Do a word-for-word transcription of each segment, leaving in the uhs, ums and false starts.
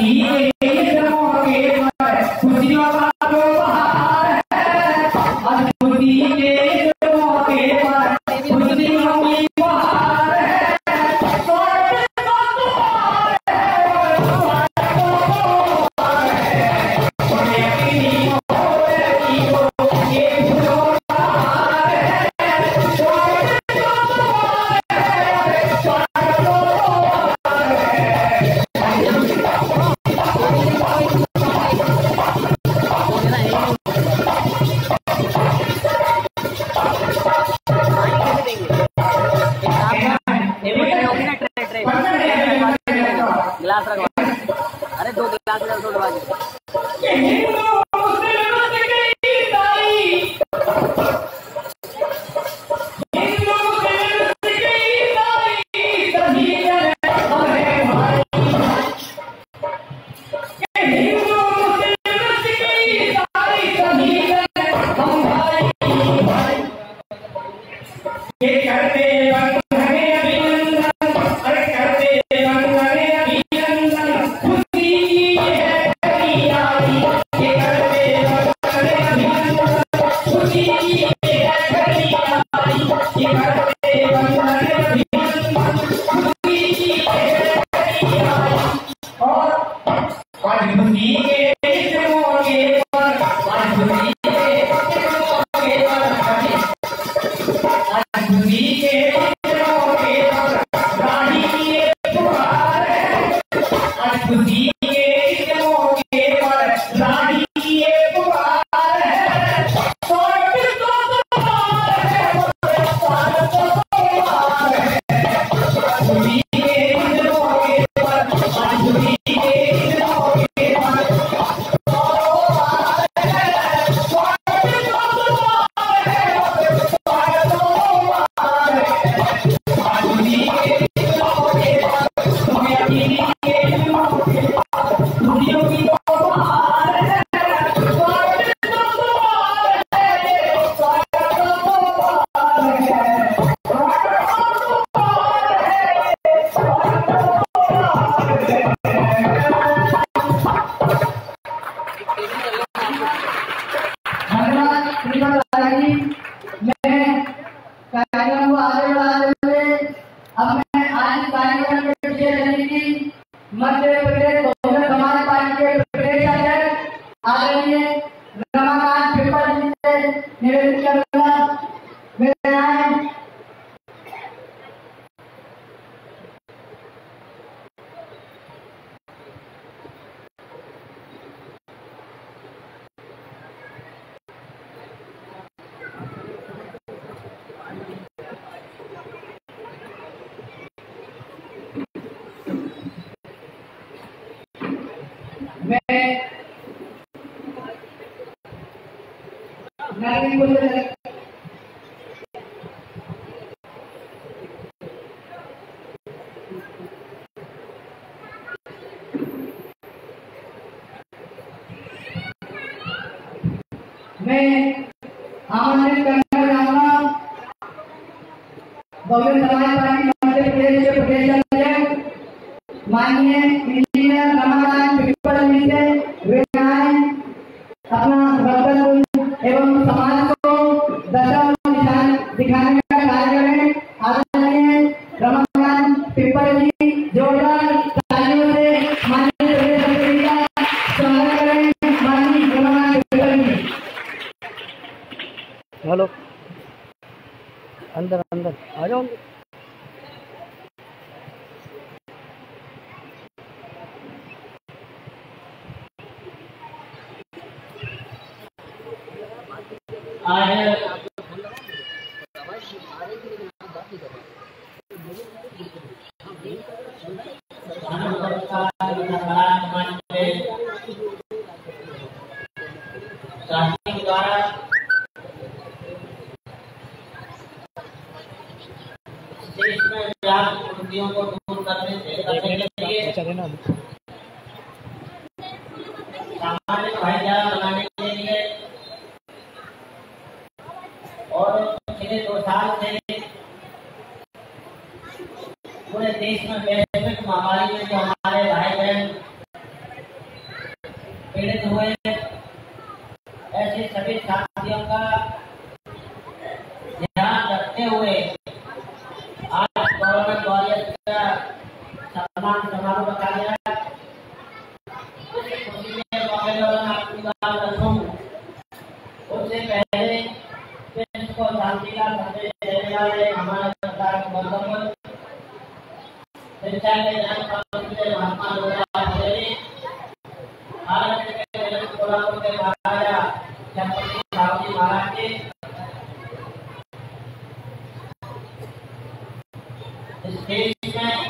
अरे दो गिलास मध्य प्रदेश बहुजन समाज पार्टी के प्रदेश अध्यक्ष आदरणीय रमाकांत पेपर जी से निवेदन करूंगा। मैं नागरिक बोल रहा मैं आमंत्रित करना चाहूंगा बहुजन समाज पार्टी मध्य प्रदेश के प्रदेश अध्यक्ष माननीय इंजीनियर रमाकांत पेपर जी से वे अपना वक्तव्य एवं समाज को दशा दिखाने का कार्य करें। आदरणीय रमाकांत पेपर जी जोरदार तालियों से माननीय प्रदेश अध्यक्ष का स्वागत करें। माननीय रमाकांत पेपर जी। हेलो, अंदर अंदर आ जाओ। आज द्वारा देश में व्याप्त त्रुटियों को दूर करने से करने के लिए सामाजिक भाईचारा बनाने के लिए और पिछले दो साल से पूरे देश में वैश्विक महामारी में जो हमारे भाई बहन हुए ऐसे सभी साथियों का ध्यान रखते हुए आज गवर्नमेंट वॉरियर्स का सम्मान समारोह रखा गया। खुशी में मौके पर मैं अपनी बात रखूं उससे पहले देश को शांति का संदेश देने वाले हमारे सरकार गौतम शिक्षा के जनक महात्मा ज्योतिराव फुले भारत के जनक कोल्हापुर के महाराजा छत्रपति शिवाजी महाराज जी इस देश में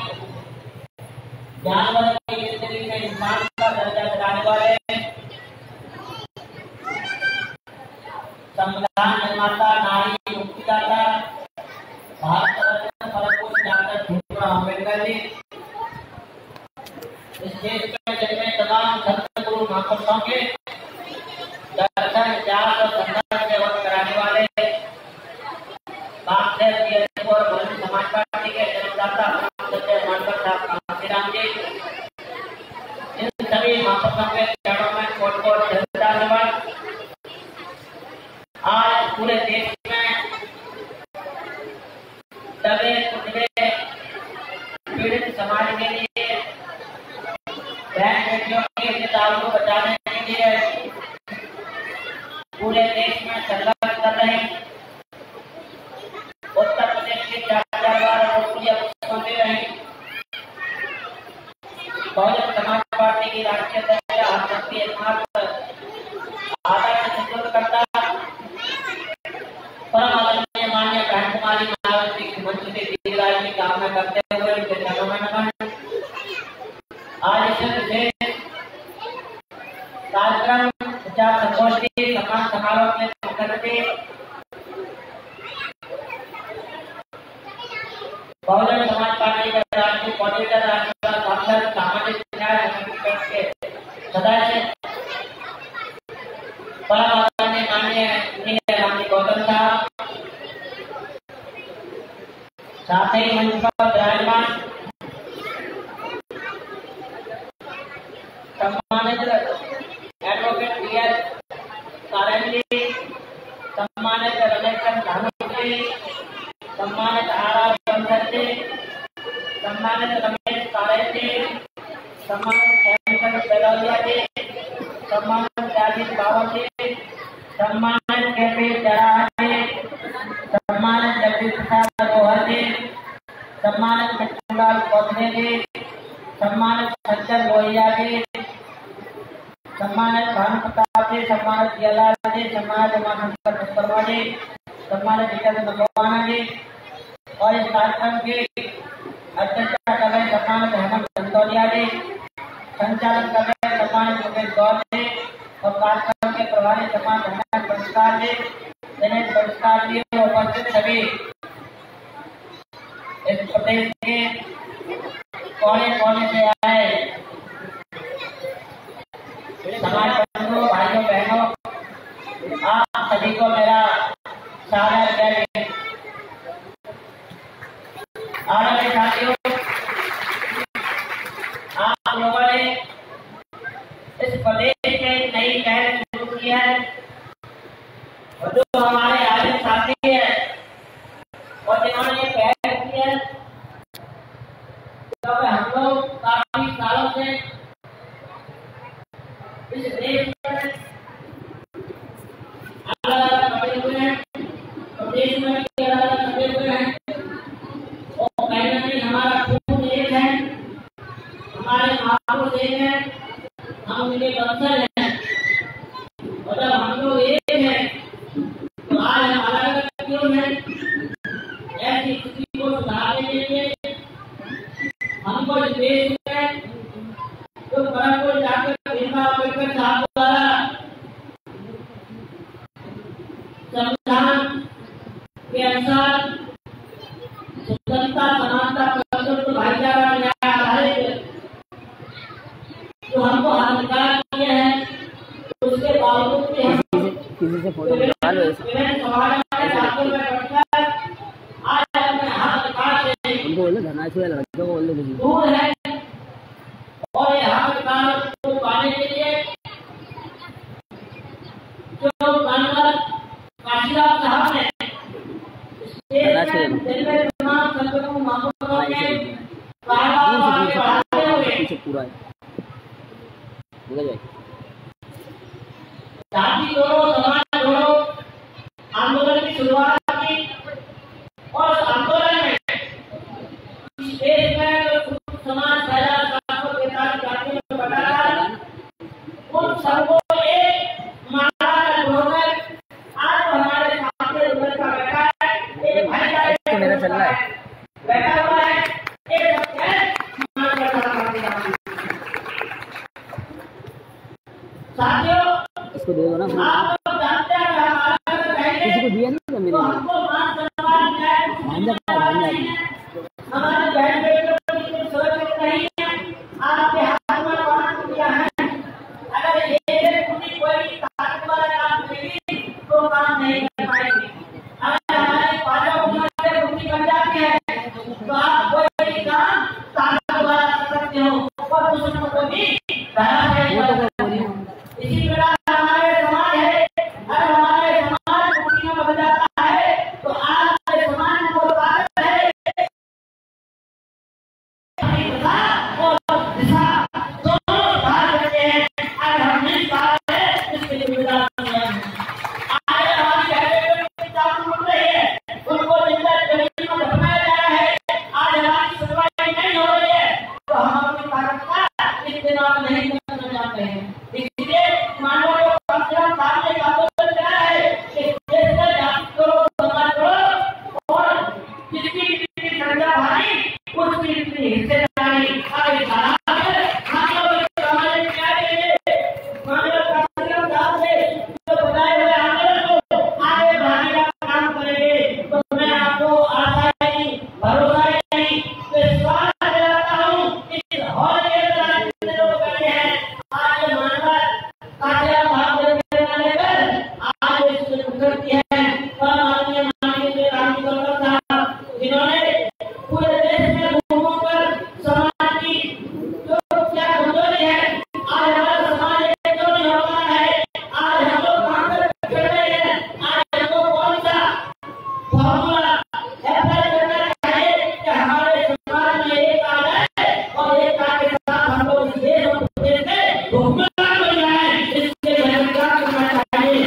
जानवर की जिंदगी में इंसान का दर्जा दिलाने वाले संविधान निर्माता नारी मुक्तिदाता भारत रत्न सर्वोच्च डॉक्टर भीमराव अम्बेडकर जी इस देश में जन्मे तमाम संत गुरु महापुरुषों के दर्शन त्याग और संघर्ष से वक्त कराने वाले बागदेव और बहुजन समाज पार्टी के जन्मदाता सत्य मानकर साहब कांशीराम जी इन सभी महापुरुषों के चरणों में कोट कोट धन्यवाद। आज पूरे देश में दबे कुचले पीड़ित समाज के लिए बहन बेटियों के अधिकारों को बचाने के लिए पूरे देश में संघर्ष कर रहे हैं। उत्तर प्रदेश के चार हजार बार लोकप्रिय पुस्तकों दे रहे हैं। बहुजन समाज पार्टी की राष्ट्रीय अध्यक्ष आरती एकमात्र आदर्श नेतृत्व करता परम आदरणीय माननीय बहन कुमारी मायावती की मंच से दीर्घायु की कामना करते हुए उनके चरणों में नमन। आज इस विशेष कार्यक्रम विचार संगोष्ठी सम्मान समारोह के मुख्य अतिथि बहुजन समाज पार्टी के राष्ट्रीय कोऑर्डिनेटर राष्ट्रीय सांसद सामाजिक न्याय के सदस्य परम आदरणीय माननीय इंजीनियर रामजी गौतम साहब साथ ही मंच पर विराजमान सम्मानित advocate B S Saran ji, सम्मानित रमेश धामी जी, सम्मानित आर आर बंसर जी, सम्मानित रमेश सारण जी, सम्मानित हेमचंद बेलौरिया जी, सम्मानित राजीव बाबा जी, सम्मानित के पी जराह जी, सम्मानित जगदीश प्रसाद गोहर जी, सम्मानित मिठूलाल कौशले जी, सम्मानित सज्जन लोहिया जी, सम्मानित भानु प्रताप जी, सम्मानित जियालाल जी, सम्मानित उमाशंकर विश्वकर्मा जी, सम्मानित जितेंद्र मकवाना जी और इस कार्यक्रम की अध्यक्षता कर रहे सम्मानित हेमंत संतोलिया जी, संचालन कर रहे सम्मानित मुकेश गौर जी और कार्यक्रम के प्रभारी सम्मानित हेमंत पुरस्कार जी, दिनेश पुरस्कार जी और उपस्थित सभी इस प्रदेश के कोने कोने से आए समाज बंधुओं भाइयों बहनों आप सभी को मेरा सादर जय हिंद। आदरणीय साथियों, आप लोगों ने इस प्रदेश में एक नई पहल शुरू की है और जो हमारे आगे साथी है और जिन्होंने ये पहल की है तो हम लोग काफी सालों से इस देश में अलग अलग बटे हुए हैं और देश में भी अलग अलग बटे हुए हैं और कहीं ना कहीं हमारा खून एक है, हमारे महापुरुष एक है, हम उनके वंशज हैं और जब हम लोग एक हैं तो आज हम अलग अलग क्यों हैं? ऐसी स्थिति को सुधारने के लिए हमको इस देश में जो परम डॉक्टर भीमराव अम्बेडकर साहब द्वारा संविधान के अनुसार स्वतंत्रता, समानता, प्रभुत्व, भाईचारा, न्याय आधारित जो हमको अधिकार दिए हैं उसके बावजूद भी हम किसी से फोटो निकाल लो सवाल में जाकर बैठकर आज अपने हक अधिकार से उनको बोलो धरना छुए लड़कों को बोल दो दूर है और ये हक अधिकार को पाने के लिए तमाम संतों महापुरुषों ने पीछे पूरा है जाति छोड़ो समाज छोड़ो आंदोलन की शुरुआत की और उस आंदोलन में देश में जो समाज फैला सातों के साथ जातियों में बटा था उन सबको एक माला का ढोकर आज हमारे सामने उधर का बैठा है एक भाईचारे तो मेरा चल रहा है बैठा हुआ है एक साथियों इसको दे दो ना आप लोग जानते हैं किसी को दिया नहीं मेरे हमको मान सम्मान है हमारे बहन बेटियों की कोई सोच नहीं है आपके हाथ में कौन दिया है अगर ये पूरी कोई ताकत वाला काम करेगी तो काम नहीं कर पाएगी अगर हमारी पांचों उम्र से बुद्धि बन जाती है तो आप कोई काम ताकत वाला कर सकते हो और दुश्मन को भी डरा नहीं इसी तरह हमारे समाज है अगर हमारे समाज बुद्धियों में बन जाता है तो आज के समाज को ताकत है और दिशा दोनों भाग रहे हैं अगर हम नहीं पा रहे इसके लिए जिम्मेदार है आज हमारी बहनें की चाकू उड़ रही है उनको जिंदा जमीन में दफनाया जा रहा है आज हमारी सुनवाई नहीं हो रही है तो हम अपनी ताकत का इस्तेमाल नहीं करना चाहते हैं इसलिए मानव को कम से कम सामने का आंदोलन करा है कि देश में जाति करो समाज करो और जिसकी जितनी संख्या भारी उसकी जितनी हिस्सेदारी आगे बढ़ा कर मानव के समाज में क्या देंगे मानव का संगम दास से जो बताए हुए आंदोलन को आगे बढ़ाने का काम करेंगे तो मैं आपको आशा नहीं भरोसा नहीं विश्वास दिलाता हूँ इस हॉल के अंदर जितने लोग बैठे हैं आज मानव काटिया भाग देने वाले कर आज इसमें उतरती है परम आदरणीय माननीय रामचंद्र साहब जिन्होंने पूरे देश में घूम कर समाज की जो क्या कमजोरी है आज हमारा समाज एक क्यों नहीं हो रहा है आज हम लोग कहाँ तक चल रहे हैं आज हमको कौन सा फॉर्मूला अप्लाई करना चाहिए कि हमारे समाज में एक आ जाए और एक आ के साथ हम लोग इस देश और प्रदेश में हुक्मरान बन जाए इसके बहिष्कार करना चाहिए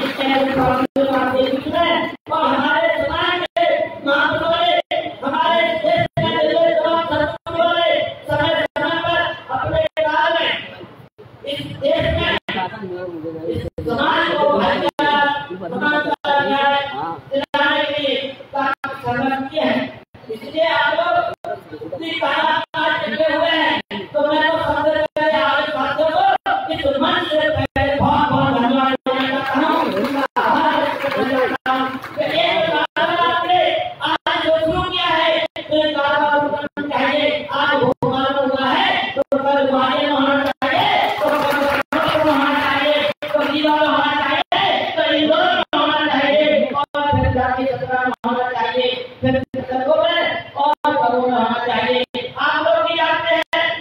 और हमारे समाज के महापुरुषों ने हमारे देश में निकले तमाम संतों ने समय समय पर अपने काल में इस देश में इस समाज को भाईचारा समानता न्याय दिलाने के लिए काफी संघर्ष किया है इसलिए आप लोग इतनी ताकत डटे हुए हैं तो मैं तो सबसे पहले आज साथियों को इस मंच से पहले बहुत बहुत धन्यवाद देना चाहता हूँ आभार व्यक्त करना चाहता हूँ कि एक कारगर आपने आज जो शुरू किया है तो ये कारगर होना चाहिए आज भोपाल में हुआ है तो कल ग्वालियर में होना चाहिए तो कल लखनऊ में होना चाहिए तो रीवा में होना चाहिए तो इंदौर में होना चाहिए और फिर जाके सत्रह में होना चाहिए फिर छत्तीसगढ़ में और करोड़ में होना चाहिए आप लोग भी जानते हैं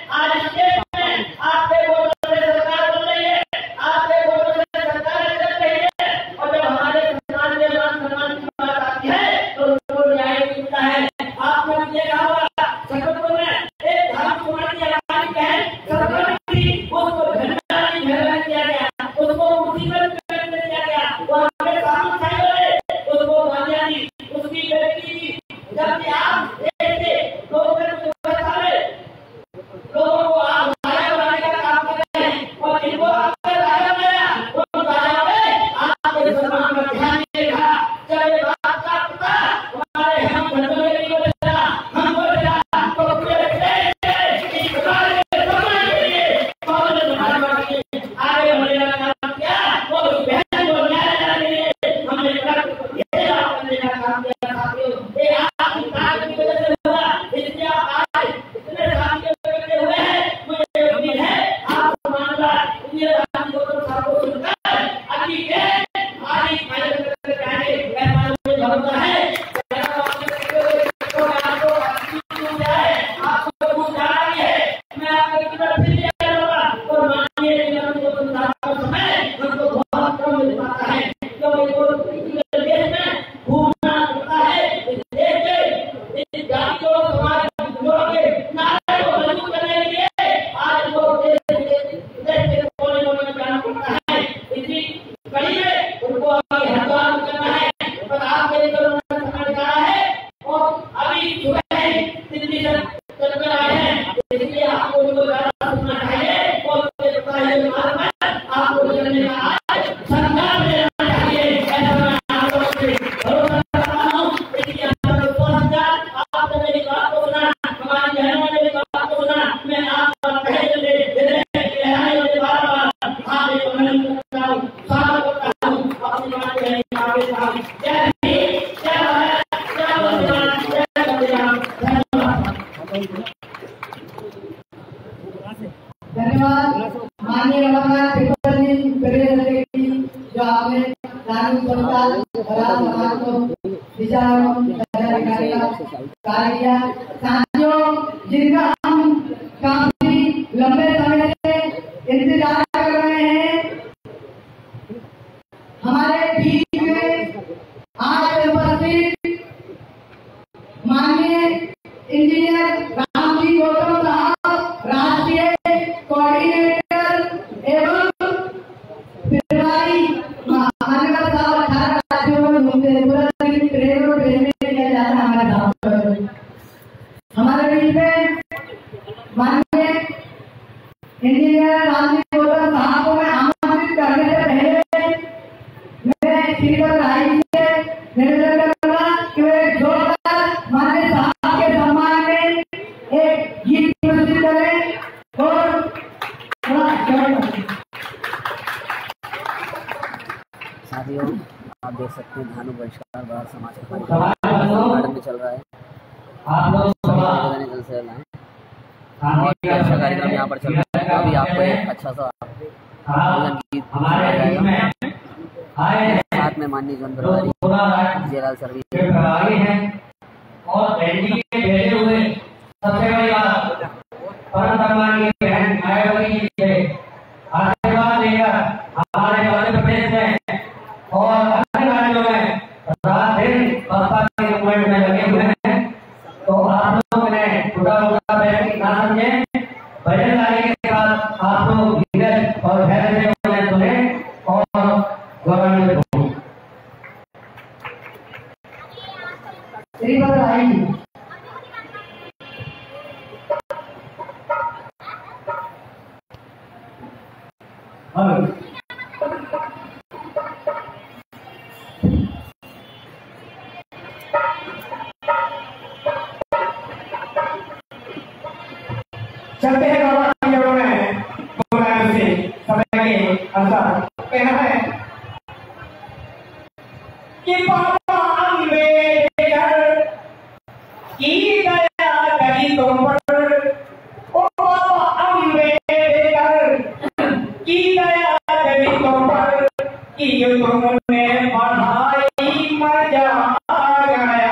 धन्यवाद माननीय रमाकांत पिपल जी प्रेरक की जो आपने धार्मिक संस्कार और आज समाज को दिशा एवं दशा दिखाने का कार्य किया। साथियों, जिनका हम काफी लंबे समय से इंतजार कर रहे हैं, हमारे बीच में आज उपस्थित माननीय इंजीनियर रामजी गौतम साहब, राष्ट्रीय कोऑर्डिनेटर एवं फिरवाई महानगर साहब अठारह राज्यों में घूमते हैं, पूरा दिन ट्रेन और ट्रेन में किया जाता है हमारे साहब। हमारे बीच में माननीय इंजीनियर रामजी गौतम साहब को मैं आमंत्रित करने से पहले मैं श्रीपद राय से निवेदन करूंगा कि वे जोरदार माननीय साहब के सम्मान में एक गीत प्रस्तुत करें और साथियों, आप देख सकते हैं धानु बहिष्कार बाहर समाज का कार्यक्रम में चल रहा है। आप लोग निकल से लाए अच्छा कार्यक्रम यहाँ पर चल रहा है। अभी आपको एक अच्छा सा गीत जाएगा। साथ में माननीय जन प्रभारी जयलाल सर भी और एनडीए के भेजे हुए सबसे बड़ी बात परम सम्मानीय बहन मायावती जी से आशीर्वाद लेकर हमारे मध्य प्रदेश में और अन्य राज्यों में रात दिन बसपा के मूवमेंट में लगे हुए हैं। तो आप लोग ने छोटा मोटा बैठ ना समझे, भजन गाने के बाद आप लोग धीरज और धैर्य से उन्हें सुने और गौरवान्वित हो। श्रीपद राय जी चलते हैं गौरव में प्रोग्राम से समय के अनुसार कहना है कि बाबा अम्बेडकर की दया करी तुम पर, ओ बाबा अम्बेडकर की दया करी तुम पर, कि तुमने पढ़ाई मजा आ गया।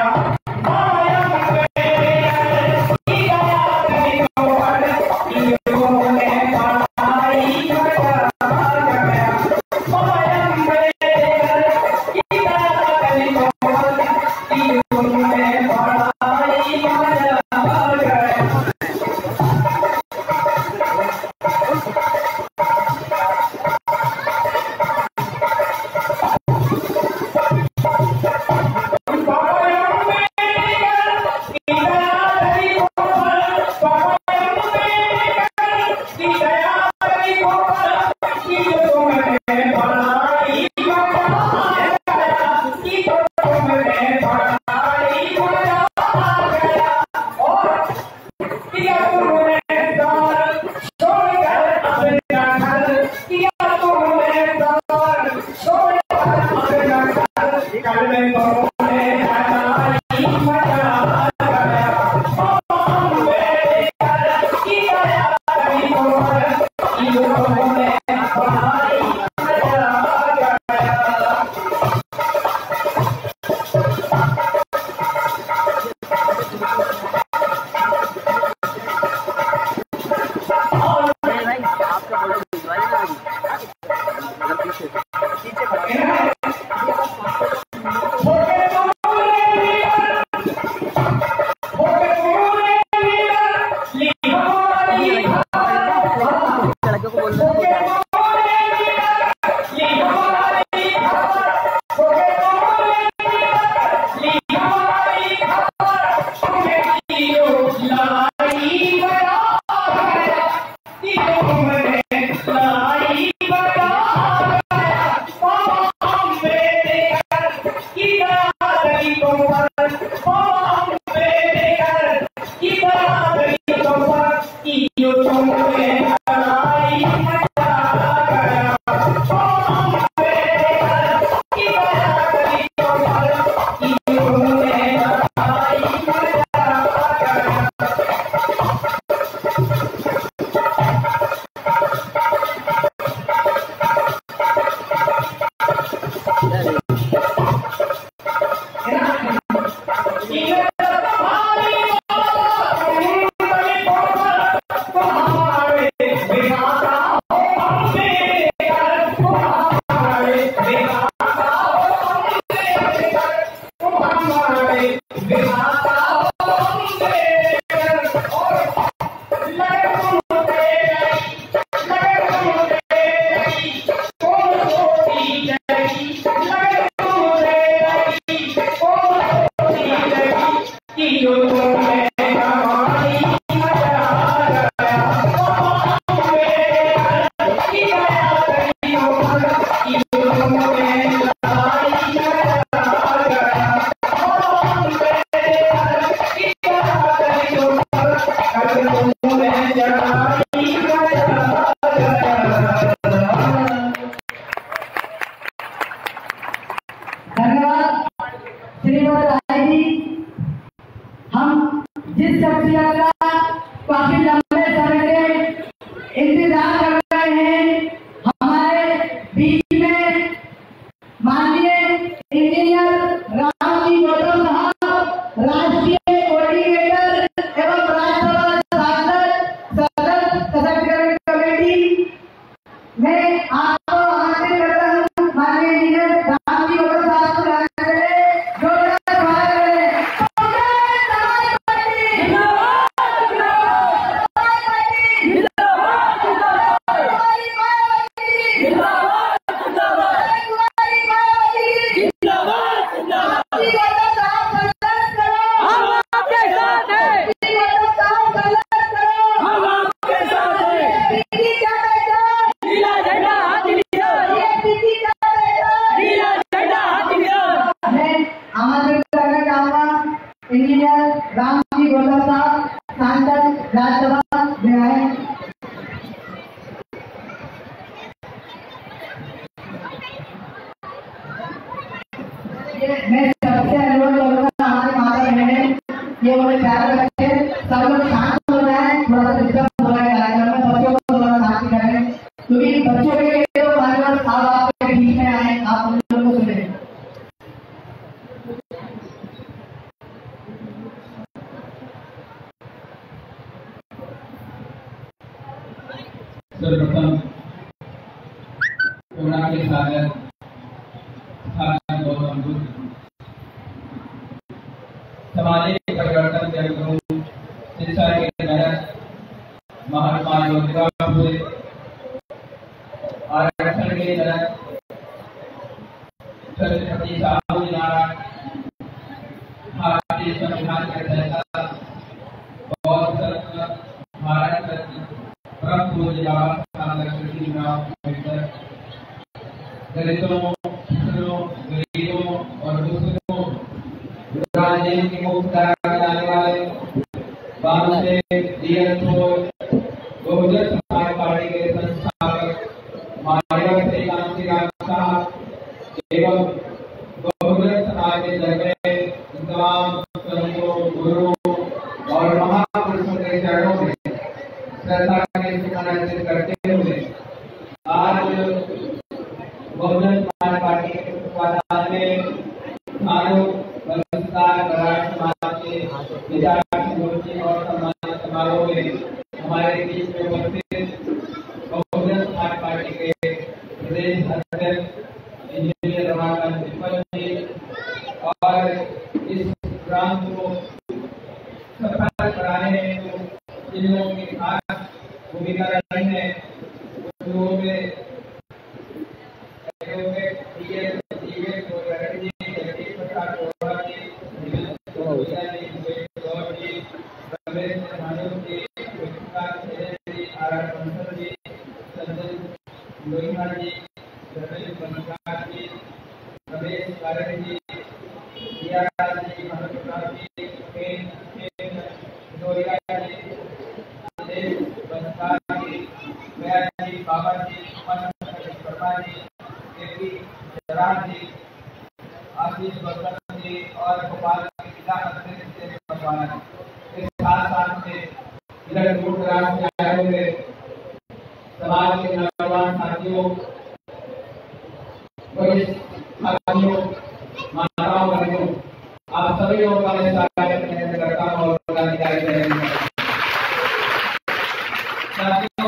लड़के को बोल धन्यवाद श्रीमती राय जी। हम जिस शख्सियत का काफी लंबे समय से इंतजार कर रहे हैं, हमारे बीच में माननीय इंजीनियर रामजी गौतम साहब, राष्ट्रीय कोऑर्डिनेटर एवं राज्यसभा सांसद सदस्य सशक्तिकरण कमेटी में आपको आमंत्रित करता हूँ। माननीय इंजीनियर रामजी गौतम साहब को लाने के लिए जोरदार स्वागत करें। इंजीनियर रामजी गौतम साहब, सांसद राज्यसभा में आए। मैं सबसे अनुरोध करूंगा हमारे माता बहनें ये बड़े प्यार रखे, सब लोग शांत हो जाए, थोड़ा सा डिस्टर्ब हो रहा है कार्यक्रम में, बच्चों को थोड़ा शांति करें, क्योंकि बच्चों के लिए तो हमारे पास आप आपके बीच में आए, आप उन लोगों को सुने। सर्वप्रथम कोरोना के सागर स्थापना गौतम बुद्ध सामाजिक परिवर्तन के अनुरूप शिक्षा के जनक महात्मा ज्योतिबा फुले, आरक्षण के जनक छत्रपति साहू नारायण, भारतीय संविधान के रचयिता, बौद्ध रत्न, भारत रत्न परम पूज्य बाबा साहब भीमराव अम्बेडकर, दलितों, पिछड़ों, गरीबों और बुजुर्गों राजनीति की मुख्य धारा में आने वाले बाबूसे बहुजन समाज पार्टी के संस्थापक माननीय श्री कांति राम साहब एवं बहुजन समाज के जगह तमाम संतों, गुरुओं और महापुरुषों के चरणों में श्रद्धा के करते हुए आज बहुजन समाज पार्टी के तत्वाधान में समाज के विचार और सम्मान समारोह में हमारे बीच में उपस्थित बहुजन समाज पार्टी के प्रदेश अध्यक्ष इंजीनियर रमाकांत पिप्पल जी और इस प्रोग्राम को सफल कराने में जिन लोगों की खास भूमिका रही है, उन लोगों में आशीष गौतम जी और भोपाल के जिला अध्यक्ष के साथ साथ में इधर दूर दराज से आए हुए समाज के नौजवान साथियों, वरिष्ठ साथियों, माताओं बहनों, आप सभी लोगों का मैं स्वागत करता हूँ और पदाधिकारी करेंगे। साथियों,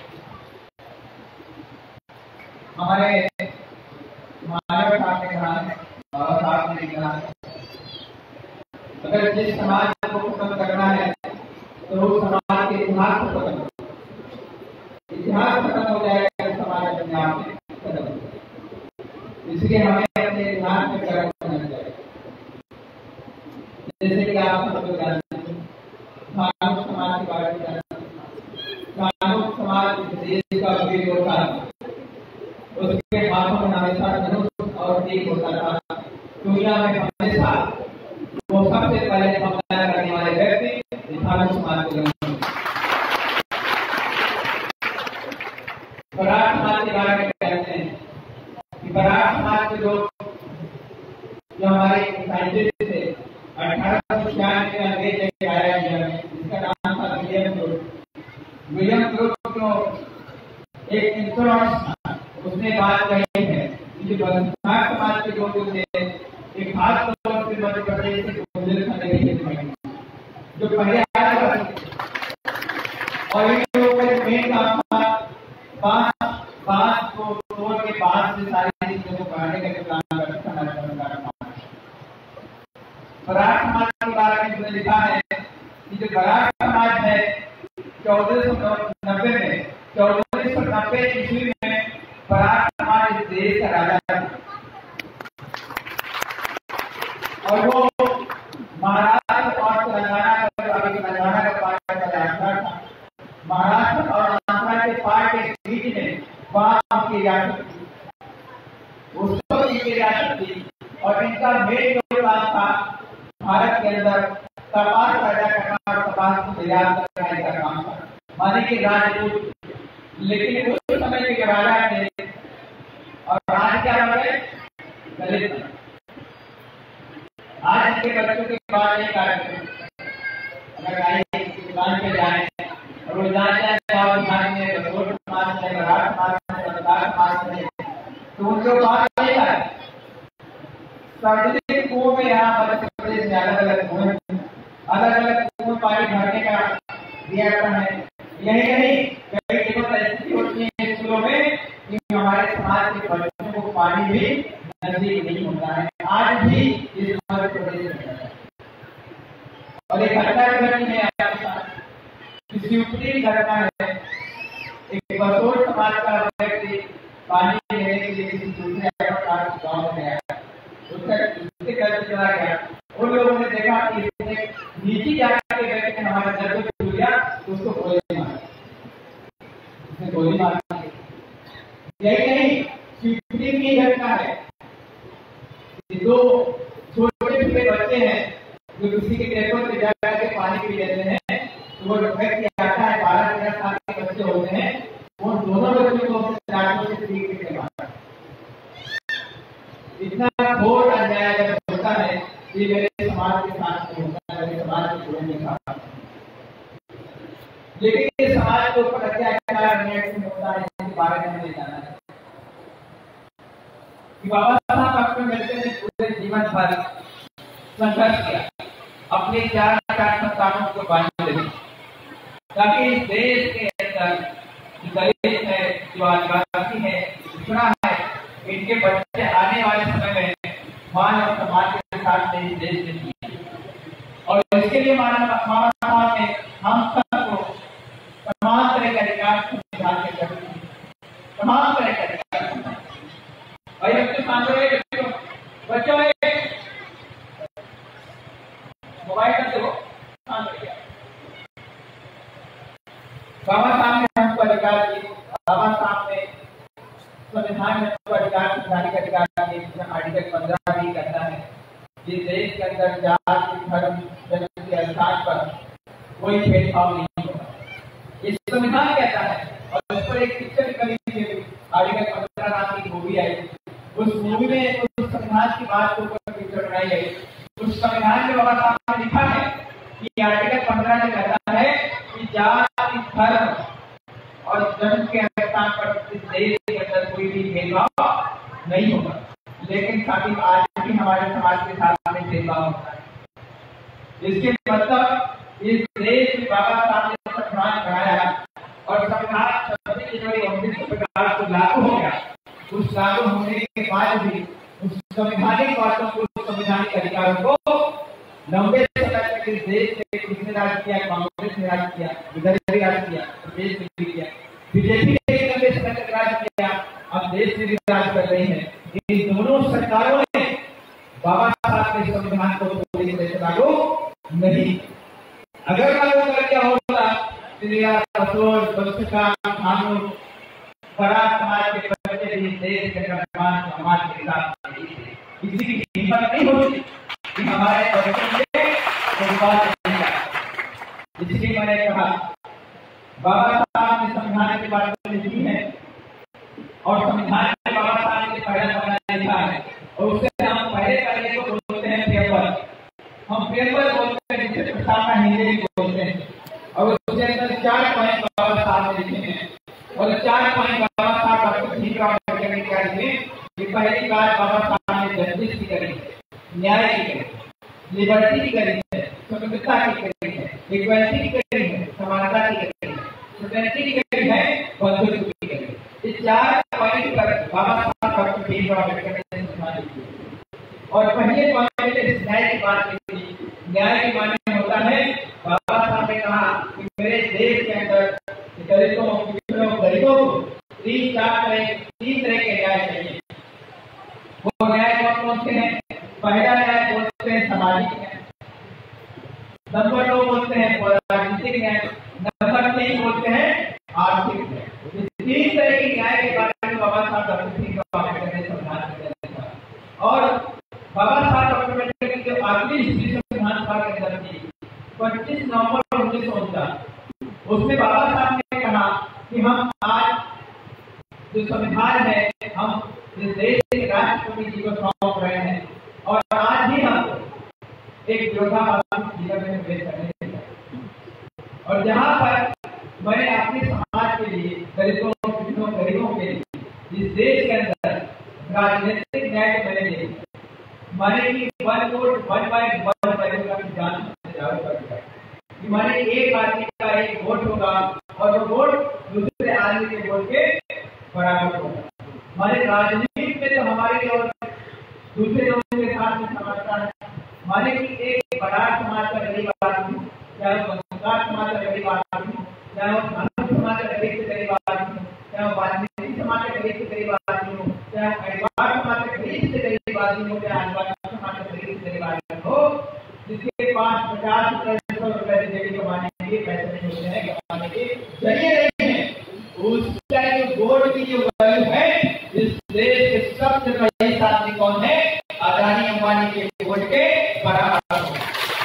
हमारे मानव साहब ने कहा है, बाबा साहब ने कहा है, अगर जिस समाज को खत्म करना है तो उस समाज के इतिहास को खत्म करो। इतिहास खत्म हो जाएगा तो समाज अपने आप में खत्म हो जाएगा। इसलिए हमें अपने इतिहास में गर्व करना चाहिए। जैसे कि आप सब लोग जानते हैं, धार्मिक समाज के बारे में जानते हैं। धार्मिक समाज देश का वीर होता है, उसके हाथों में हमेशा धनुष और तीर होता था। दुनिया में हमेशा वो सबसे पहले हमला करने वाले व्यक्ति धार्मिक समाज के विलियम ग्रुप जो एक इंश्योरेंस उसने बात कही है कि जो बंधार समाज के लोग थे एक खास तौर पर मध्य प्रदेश से बुंदेलखंड के जो पहले आया और इन लोगों का मेन काम था बांस बांस को तोड़ के बांस से सारी चीजों को बढ़ाने का काम करता था। बराड़ समाज के बारे में लिखा है कि जो बराड़ समाज है चौदह सौ नब्बे में चौदह सौ नब्बे ईस्वी में बराड़ समाज इस देश का राजा था और वो महाराष्ट्र और तेलंगाना का तेलंगाना का पार्ट का राजा था। महाराष्ट्र और आंध्र के पार्ट के बीच में वहां की रियासत थी उसको की रियासत थी और इनका मेन जो काम था भारत के अंदर कपास पैदा करना और कपास को निर्यात करने का काम था माने कि राजपूत। लेकिन उस समय के राजा थे और आज क्या हो गए दलित। आज के बच्चों के बाद एक कार्यक्रम अगर आइए दुकान पे जाए और वो जानते हैं गाँव समाज में बसोर समाज में बराड़ समाज में बंगाल समाज में तो उनके पास नहीं आए सार्वजनिक कुओं में यहाँ मध्य प्रदेश में अलग अलग कुएं अलग अलग कुओं पानी भरने का दिया जाता है। यही नहीं कई जगह ऐसी होती है स्कूलों में कि हमारे समाज के बच्चों को पानी भी नजदीक नहीं होता है। आज भी इस मध्य प्रदेश में और एक घटना घटनी है आपके साथ शिवपुरी घटना है। एक बसोर समाज का व्यक्ति पानी लेने के लिए किसी दूसरे गाँव में गया उसके घर से चला गया। उन लोगों ने देखा कि इसने नीचे जाकर के व्यक्ति ने हमारे दर को छू लिया तो उसको गोली मारी उसने गोली मारी। यही नहीं शिवपुरी की घटना है दो छोटे छोटे बच्चे हैं जो किसी के खेतों से जाकर के पानी पी लेते हैं तो वो व्यक्ति आता है बारह तेरह साल के बच्चे होते हैं वो दोनों बच्चों को लाठों से पीट के मारता है। इतना घोर अन्याय अगर होता है ये मेरे समाज के साथ नहीं होता है मेरे समाज के जीवन में था। लेकिन ये समाज के ऊपर अत्याचार अन्याय होता है इसके बारे में हमें जाना है कि बाबा साहब डॉक्टर अम्बेडकर ने पूरे जीवन भर संघर्ष किया अपने चार चार संतानों को बांध रहे ताकि इस देश के अंदर दलित है जो आदिवासी है पिछड़ा है इनके बच्चे आने वाले समय में मान और समाज के साथ इस देश में जिए। और इसके लिए मानव साहब ने हम सबको तमाम तरह के अधिकार संविधान के तहत तमाम तरह के अधिकार और बच्चे सामने बच्चों मोबाइल करते हो बाबा साहब ने हमको अधिकार दिए। बाबा साहब ने संविधान में हमको अधिकार संविधानिक अधिकार दिए जिसमें आर्टिकल पंद्रह भी कहता है कि देश के अंदर जाति धर्म जन्म के आधार पर कोई भेदभाव नहीं होगा। इस संविधान कहता है और उस पर एक पिक्चर करी थी आर्टिकल पंद्रह नाम की मूवी आई उस मूवी में उस संविधान की बात के ऊपर पिक्चर बनाई गई। उस संविधान में बाबा साहब ने लिखा है कि आर्टिकल पंद्रह में कहता है कि जाति धर्म और जन्म के आधार पर इस देश के अंदर कोई भी भेदभाव नहीं होगा। लेकिन साथ ही आज भी हमारे समाज के साथ में भेदभाव होता है। इसके मतलब इस देश में बाबा साहब ने संविधान बनाया और संविधान छब्बीस जनवरी उन्नीस सौ पचास को लागू हो गया। उस लागू होने के बाद भी उस संवैधानिक बातों को संवैधानिक अधिकारों को लंबे समय तक इस देश में किसने राज किया कांग्रेस ने राज किया इधर भी राज किया देश में भी किया बीजेपी ने लंबे समय तक राज किया अब देश में भी राज कर रही है। इन दोनों सरकारों ने बाबा साहब के संविधान को पूरी तरह से लागू नहीं अगर लागू कर दिया होता कानून बड़ा समाज के बच्चे भी देश के निर्माण समाज के साथ किसी की हिम्मत नहीं होती कि हमारे बच्चों से बात नहीं आए। इसलिए मैंने कहा बाबा साहब ने संविधान के बारे में लिखी है और संविधान में बाबा साहब ने पहला पहला लिखा है और उससे हम पहले पहले को बोलते हैं पेपर। हम पेपर बोलते हैं जिसे प्रस्तावना हिंदी बोलते हैं और उसके अंदर चार पॉइंट बाबा लिखे हैं और चार पॉइंट बाबा साहब डॉक्टर भीमराव अम्बेडकर ने क्या लिखे कि पहली बात बाबा साहब ने जस्टिस की करी, न्याय की करी, लिबर्टी की करी है, स्वतंत्रता की करी है, इक्वालिटी की करी है, समानता की करी है, सोसाइटी की करी है, बंधुत्व की करी है। इस चार पॉइंट पर बाबा साहब डॉक्टर भीमराव अम्बेडकर ने सम्मान किया और पहले पॉइंट में न्याय की बात की थी। न्याय के माने होता है, बाबा साहब ने कहा कि मेरे देश के अंदर दलितों, पिछड़ों, गरीबों को तीन चार तरह तीन तरह के न्याय चाहिए। वो न्याय कौन कौन से हैं? पहला न्याय बोलते हैं सामाजिक न्याय, नंबर दो बोलते हैं राजनीतिक न्याय, नंबर तीन बोलते हैं आर्थिक न्याय। तीन तरह के न्याय के बारे में बाबा साहब डॉक्टर भीमराव अम्बेडकर ने संविधान दिया और बाबा साहब डॉक्टर अम्बेडकर की जो आखिरी हिस्ट्री संविधान सभा के अंदर थी पच्चीस नवंबर उन्नीस सौ उनचास, उसमें बाबा साहब ने कहा कि हम आज जो संविधान है हम इस देश के राष्ट्रपति जी को सौंप रहे हैं और आज ही हम एक विरोधाभासी जीवन में प्रवेश करने दें और जहाँ पर मैंने अपने समाज के लिए दलितों, पिछड़ों, गरीबों के लिए इस देश के अंदर राजनीतिक न्याय को मैंने ले माने कि one vote one by one value का जान जारी कर दिया कि माने एक आदमी का एक वोट होगा और वो वोट दूसरे आदमी के वोट के बराबर होगा। माने राजनीति में तो हमारे और दूसरे लोगों के साथ में समझता है। माने कि एक बड़ा समाज का गरीब आदमी, चाहे वो संस्कार समाज का गरीब आदमी, चाहे वो धार्मिक समाज का गरीब से गरीब आदमी, चाहे वो राजनीतिक समाज का गरीब से गरीब आदमी हो, चाहे परिवार समाज का गरीब से गरीब आदमी हो, चाहे आदिवासी समाज का गरीब से गरीब आदमी हो, जिसके पास पचास रुपए सौ रुपए से डेली कमाने के पैसे नहीं होते हैं, कमाने के जरिए नहीं है, उसका जो वोट की जो वैल्यू है इस देश के सबसे बड़ी आदमी कौन है? अदानी अंबानी के वोट के बराबर हो।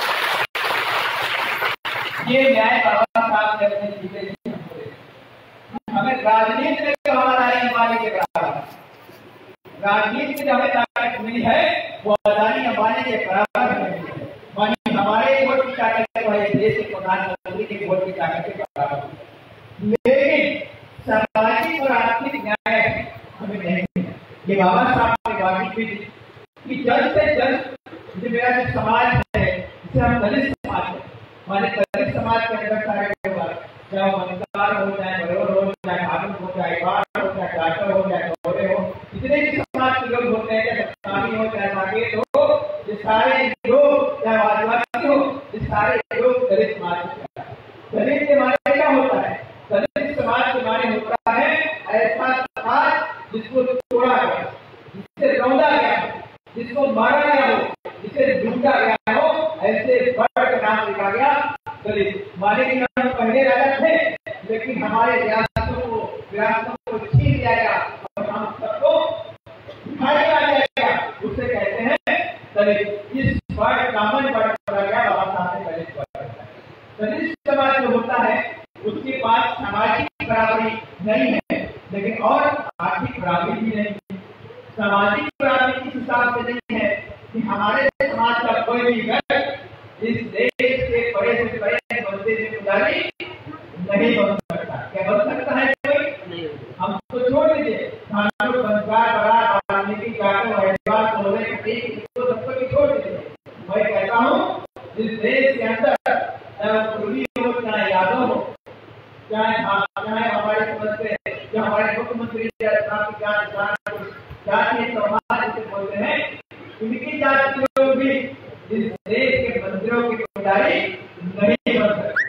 ये न्याय बाबा साहब ने अपने जीते हमें राजनीति में जो हमारा अंबानी के बराबर, राजनीति में हमें ताकत मिली है वो अदानी अंबानी के बराबर मिली है। मानी हमारे वोट की ताकत है देश के प्रधानमंत्री के वोट की ताकत के बराबर। लेकिन सामाजिक और आर्थिक न्याय हमें नहीं है। ये बाबा साहब ने बात की कि जल्द से जल्द जो मेरा जो समाज है जिसे हम दलित समाज है, हमारे दलित समाज के अंदर सारे लोग, चाहे मंगलवार हो, चाहे बरोर हो, चाहे भागुक हो, चाहे बाढ़ हो, चाहे डाकर हो, चाहे गौरे हो, जितने भी समाज के लोग होते हैं, चाहे सामी हो, चाहे मागेट हो, ये सारे लोग, चाहे आदिवासी हो, ये सारे लोग दलित समाज के। दलित के माने क्या होता है? दलित समाज के माने होता है ऐसा समाज जिसको तोड़ा गया, जिससे रौंदा गया, जिसको मारा गया हो, जिसे ढूंढा गया हो, ऐसे वर्ग का नाम लिखा गया दलित। माने कि हम पहले राजा थे लेकिन हमारे विरासतों को विरासतों को छीन लिया गया और हम सबको उठा लिया गया, उसे कहते हैं दलित। इस वर्ग कामन वर्ग करा गया बाबा साहब ने दलित वर्ग। दलित समाज जो होता है उसके पास सामाजिक बराबरी नहीं है लेकिन और आर्थिक बराबरी भी नहीं है। सामाजिक बराबरी इस हिसाब से नहीं है कि हमारे समाज का कोई भी व्यक्ति इस देश के बड़े से बड़े मंदिर में पुजारी नहीं बन सकता। क्या बन सकता है कोई? नहीं। हम तो छोड़ दीजिए, धार्मिक संस्कार बड़ा राजनीति जाकर हरिद्वार बोले तो सबको भी छोड़ दीजिए। मैं कहता हूँ इस देश के अंदर चाहे पूर्वी हो, चाहे यादव हो, चाहे चाहे हमारे समझते या हमारे मुख्यमंत्री जातीय समाज से बोलते हैं, उनकी जाति लोग भी इस देश के मंदिरों के पुजारी नहीं बन सकते।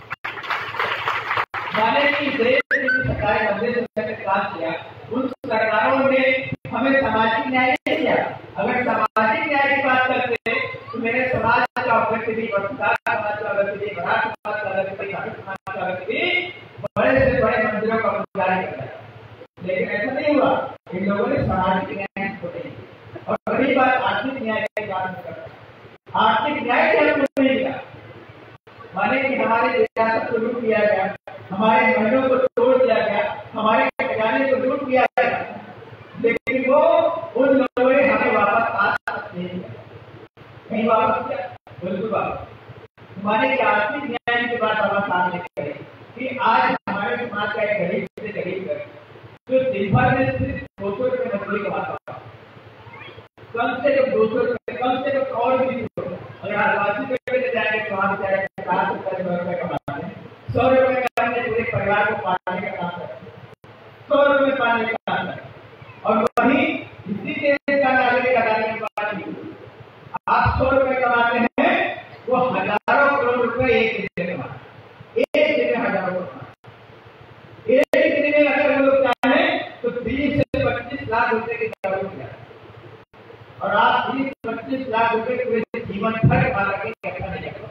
माने कि देश में जो सरकारी मंदिर से काम किया उन सरकारों ने हमें सामाजिक न्याय नहीं दिया। अगर सामाजिक न्याय की बात करते तो मेरे समाज का व्यक्ति भी, समाज का व्यक्ति भी, बड़ा समाज का व्यक्ति भी, समाज का व्यक्ति बड़े से बड़े मंदिरों का पुजारी करता है। लेकिन ऐसा नहीं हुआ। इन लोगों ने सामाजिक न्याय को नहीं और बड़ी बात आर्थिक न्याय की बात करता। आर्थिक न्याय से हमको नहीं मिला। माने कि हमारे विरासत को लूट लिया गया, हमारे महलों को तोड़ दिया गया, हमारे खजाने को लूट लिया गया, लेकिन वो उन लोगों ने हमें वापस आज नहीं दिया। कहीं वापस किया? बिल्कुल वापस। माने कि आर्थिक न्याय की बात बाबा साहब ने कही कि आज हमारे समाज का एक गरीब से गरीब है जो दिन भर में सिर्फ दो सौ रुपये मजदूरी कमाता है, कम से कम दो सौ रुपये, कम से कम और भी अगर आदिवासी पे जाएंगे तो वहां जाए पचास रुपये सौ रुपये कमाते हैं, सौ रुपये का अपने पूरे परिवार को पालने का काम करते हैं, सौ रुपये पालने का काम करते हैं। और वही इसी देश का नागरिक अदालत की बात नहीं, आप सौ रुपये कमाते हैं, वो हजारों करोड़ रुपए एक दिन में कमाते, एक दिन में हजारों करोड़, एक दिन में अगर वो लोग चाहें तो बीस से पच्चीस लाख रुपए की जरूरत है, और आप बीस पच्चीस लाख रुपए पूरे जीवन भर कमा करके इकट्ठा नहीं कर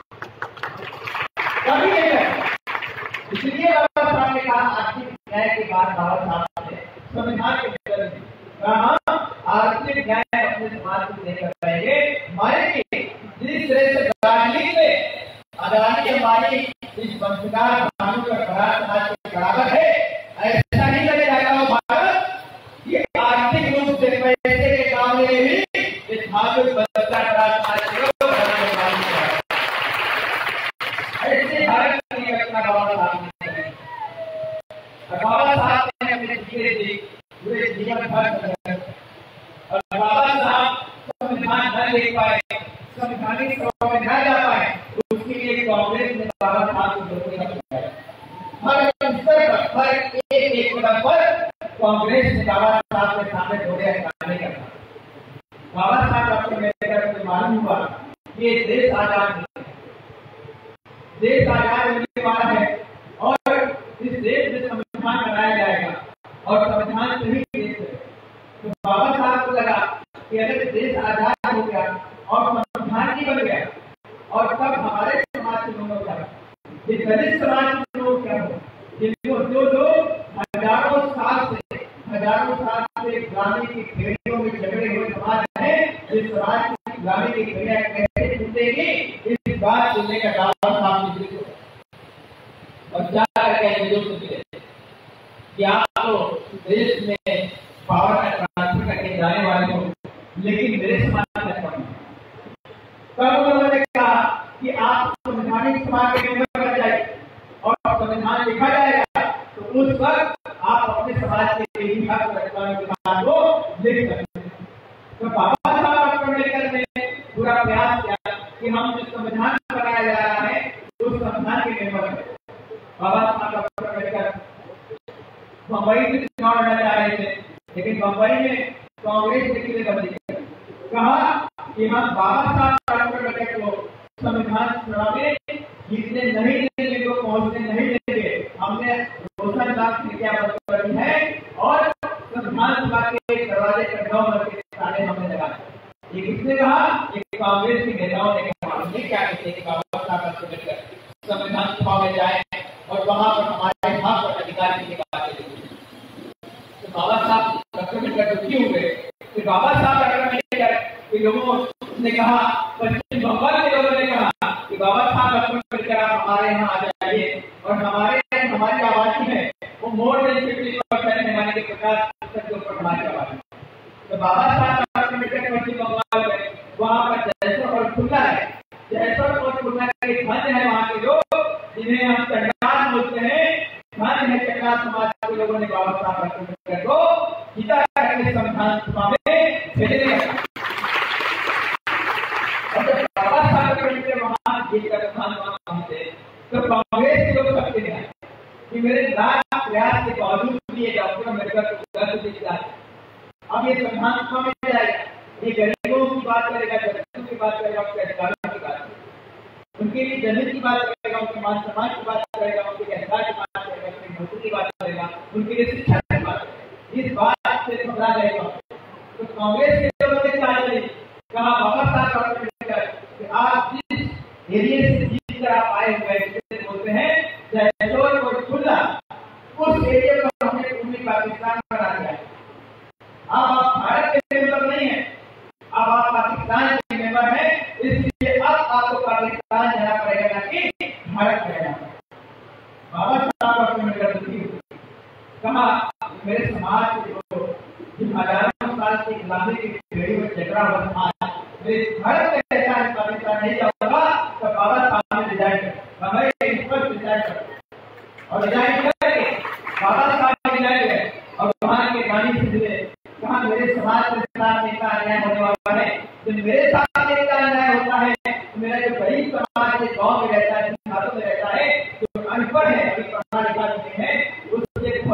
कभी नहीं है। इसलिए बाबा साहब ने कहा आर्थिक न्याय की बात बाबा साहब ने संविधान के अंदर कहा आर्थिक न्याय अपने समाज को नहीं कर पाएंगे, मानेंगे जिस तरह से राजनीति में अदानी अंबानी इस वंशकार कानून का बड़ा समाज के बराबर है, ऐसा नहीं करे जाएगा वो भारत। ये आर्थिक रूप से पैसे के मामले में भी इस भाषण बच्चा ऐसे भारत की रचना बाबा साहब ने बाबा साहब ने अपने धीरे धीरे पूरे जीवन भर और बाबा साहब संविधान न लिख पाए, संवैधानिक सभा में न जा पाए, उसके लिए कांग्रेस ने बाबा साहब को विरोध किया। हर स्तर पर, हर एक एक कदम पर कांग्रेस ने बाबा साहब के सामने घोड़े हटाने का था। बाबा साहब डॉक्टर अम्बेडकर को मालूम हुआ कि ये देश आजाद नहीं है, देश आजाद होने वाला है और इस देश में संविधान बनाया जाएगा और संविधान सही देश है। तो बाबा साहब को लगा कि अगर देश आजाद हो गया और संविधान ही बन गया और तब हमारे समाज के लोगों का, ये दलित समाज के लोग क्या हो, जिनको जो लोग हजारों साल से हजारों साल से गुलामी की खेड़ियों में झगड़े हुए समाज है, इस समाज की गुलामी की खेड़ियां कैसे छूटेगी, इस बात सुनने का दावा साहब ने दिया और जाकर के अंग्रेजों को दिए कि आपको देश में पावर ट्रांसफर करके जाने वाले हो, लेकिन मेरे समाज में कम। तब उन्होंने कहा कि आप संवैधानिक समाज के मेंबर बन जाइए और संविधान लिखा जाएगा तो उस वक्त आप अपने समाज के लिए हक रखने के बाद वो लिख सकते हैं। तो बाबा साहब अम्बेडकर ने पूरा प्रयास किया कि हम जो संविधान बनाया जा रहा है उस संविधान के मेंबर हैं। बाबा साहब अम्बेडकर बम्बई से चुनाव लड़ना चाह रहे थे, लेकिन बम्बई में कांग्रेस ने किले बंदी कर कहा कि हम बाबा साहब अम्बेडकर को संविधान सभा में जीतने नहीं देंगे, को पहुंचने नहीं देंगे। हमने घोषणा दाखिल किया दी है और संविधान सभा के दरवाजे पर नौ नंबर के ताले हमने लगाए। ये किसने कहा? एक कांग्रेस के नेताओं ने कहा। ये क्या कहते हैं कि बाबा साहब अम्बेडकर संविधान सभा में जाए और वहां पर हमारे हक और अधिकार की बात करें। तो बाबा साहब अम्बेडकर दुखी हुए कि बाबा साहब अम्बेडकर के लोगों ने कहा, पश्चिम बंगाल के लोगों ने कहा कि बाबा साहब अम्बेडकर आप हमारे यहाँ आ जाइए और हमारे हमारी आबादी है वो मोर देन फिफ्टी परसेंट हमारे के पचास प्रतिशत के ऊपर हमारी आबादी। तो बाबा साहब अम्बेडकर पश्चिम बंगाल में वहाँ पर जयसर और खुला है, जयसर और खुला के धन्य है वहाँ के लोग जिन्हें हम चंडाल बोलते हैं। धन्य है चंडाल समाज के लोगों ने बाबा साहब अम्बेडकर को जीता करके संविधान सभा में भेजने लगा। बाबा साहब अम्बेडकर वहाँ जीत कर संविधान सभा पहुंचे तो कांग्रेस के लोग सकते हैं कि मेरे लाख प्रयास के बावजूद भी ये डॉक्टर अम्बेडकर को दर्द दिख जाए। अब ये संविधान सभा में जाएगा, ये गरीबों की बात करेगा, दलितों की बात करेगा, उनके अधिकारों की बात करेगा, उनके लिए जनहित की बात करेगा, उनके मान सम्मान की बात करेगा, उनके अधिकार की बात करेगा, उनकी नौकरी की बात करेगा, उनके लिए शिक्षा की बात करेगा। इस बात से घबरा जाएगा। तो कांग्रेस के लोगों ने कहा बाबा साहब अम्बेडकर कि आप जिस एरिया से जीत कर आप आए हुए जिसे बोलते हैं जयसोर और खुला, उस एरिया को हमने पूरी पाकिस्तान बना दिया। अब आप भारत के मेंबर नहीं है, अब आप पाकिस्तान के मेंबर हैं, इसलिए अब आपको पाकिस्तान जाना पड़ेगा ना कि भारत जाना पड़ेगा। बाबा साहब अम्बेडकर कहा मेरे समाज के जो हजारों साल की गुलामी की बेड़ी में झगड़ा हुआ समाज भारत में रहता है, पाकिस्तान नहीं जाऊंगा। तो बाबा साहब ने डिजाइन कर हमें इस पर डिजाइन कर और डिजाइन करके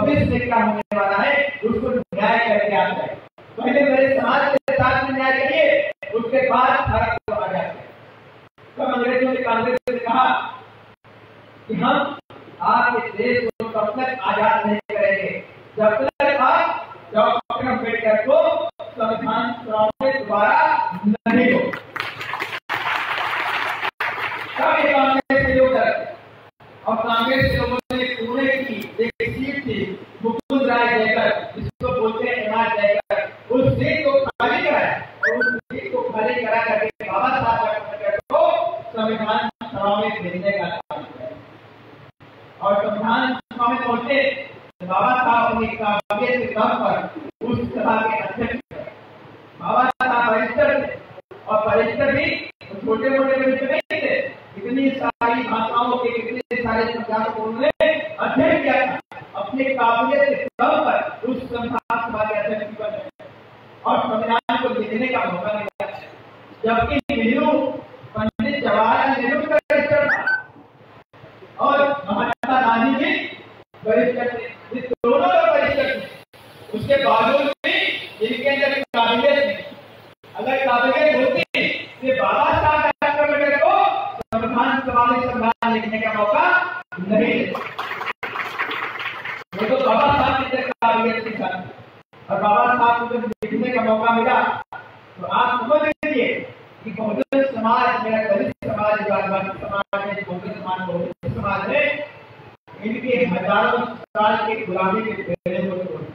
भविष्य में क्या होने वाला है उसको न्याय करके आता है। पहले मेरे समाज के साथ में न्याय करिए, उसके बाद भारत को आ जाए। तो अंग्रेजों ने कांग्रेस ने कहा कि हम आपके देश को तब तक आजाद नहीं करेंगे जब तक आप डॉक्टर अम्बेडकर को संविधान सभा में दोबारा नहीं हो। तब ये कांग्रेस के लोग डरे और कांग्रेस के लोगों ने पुणे की एक सीट थी मुकुंद राय जयकर, जिसको बोलते हैं एम आर जयकर, उस सीट को खाली कराया और उस सीट को खाली करा करके बाबा साहब अम्बेडकर को संविधान सभा में भेजने का काम किया। और संविधान सभा में पहुंचे बाबा साहब अपनी काबिलियत के दम पर उस सभा के अध्यक्ष। बाबा साहब बरिस्टर थे और बरिस्टर भी छोटे मोटे बरिस्टर नहीं थे, इतनी सारी भाषाओं के इतने सारे संविधान को उन्होंने अध्ययन किया था, अपने काबिलियत के दम पर उस संविधान सभा के अध्यक्ष बने और संविधान को लिखने का मौका मिला। जबकि नेहरू, पंडित जवाहरलाल नेहरू का बरिस्टर था और महात्मा गांधी जी बरिस्टर थे, ये दोनों का बरिस्टर थे। उसके बावजूद भी इनके अंदर काबिलियत नहीं। अगर काबिलियत होती तो बाबा साहब डॉक्टर अम्बेडकर को संविधान सभा में संविधान लिखने का मौका नहीं मिला। वो तो बाबा साहब की काबिलियत के साथ और बाबा साहब को जब लिखने का मौका मिला तो आप समझ लीजिए कि बहुजन समाज, मेरा दलित समाज, आदिवासी समाज है, बहुजन समाज बहुजन समाज है, इनके हजारों साल के गुलामी के पहले हो चुके।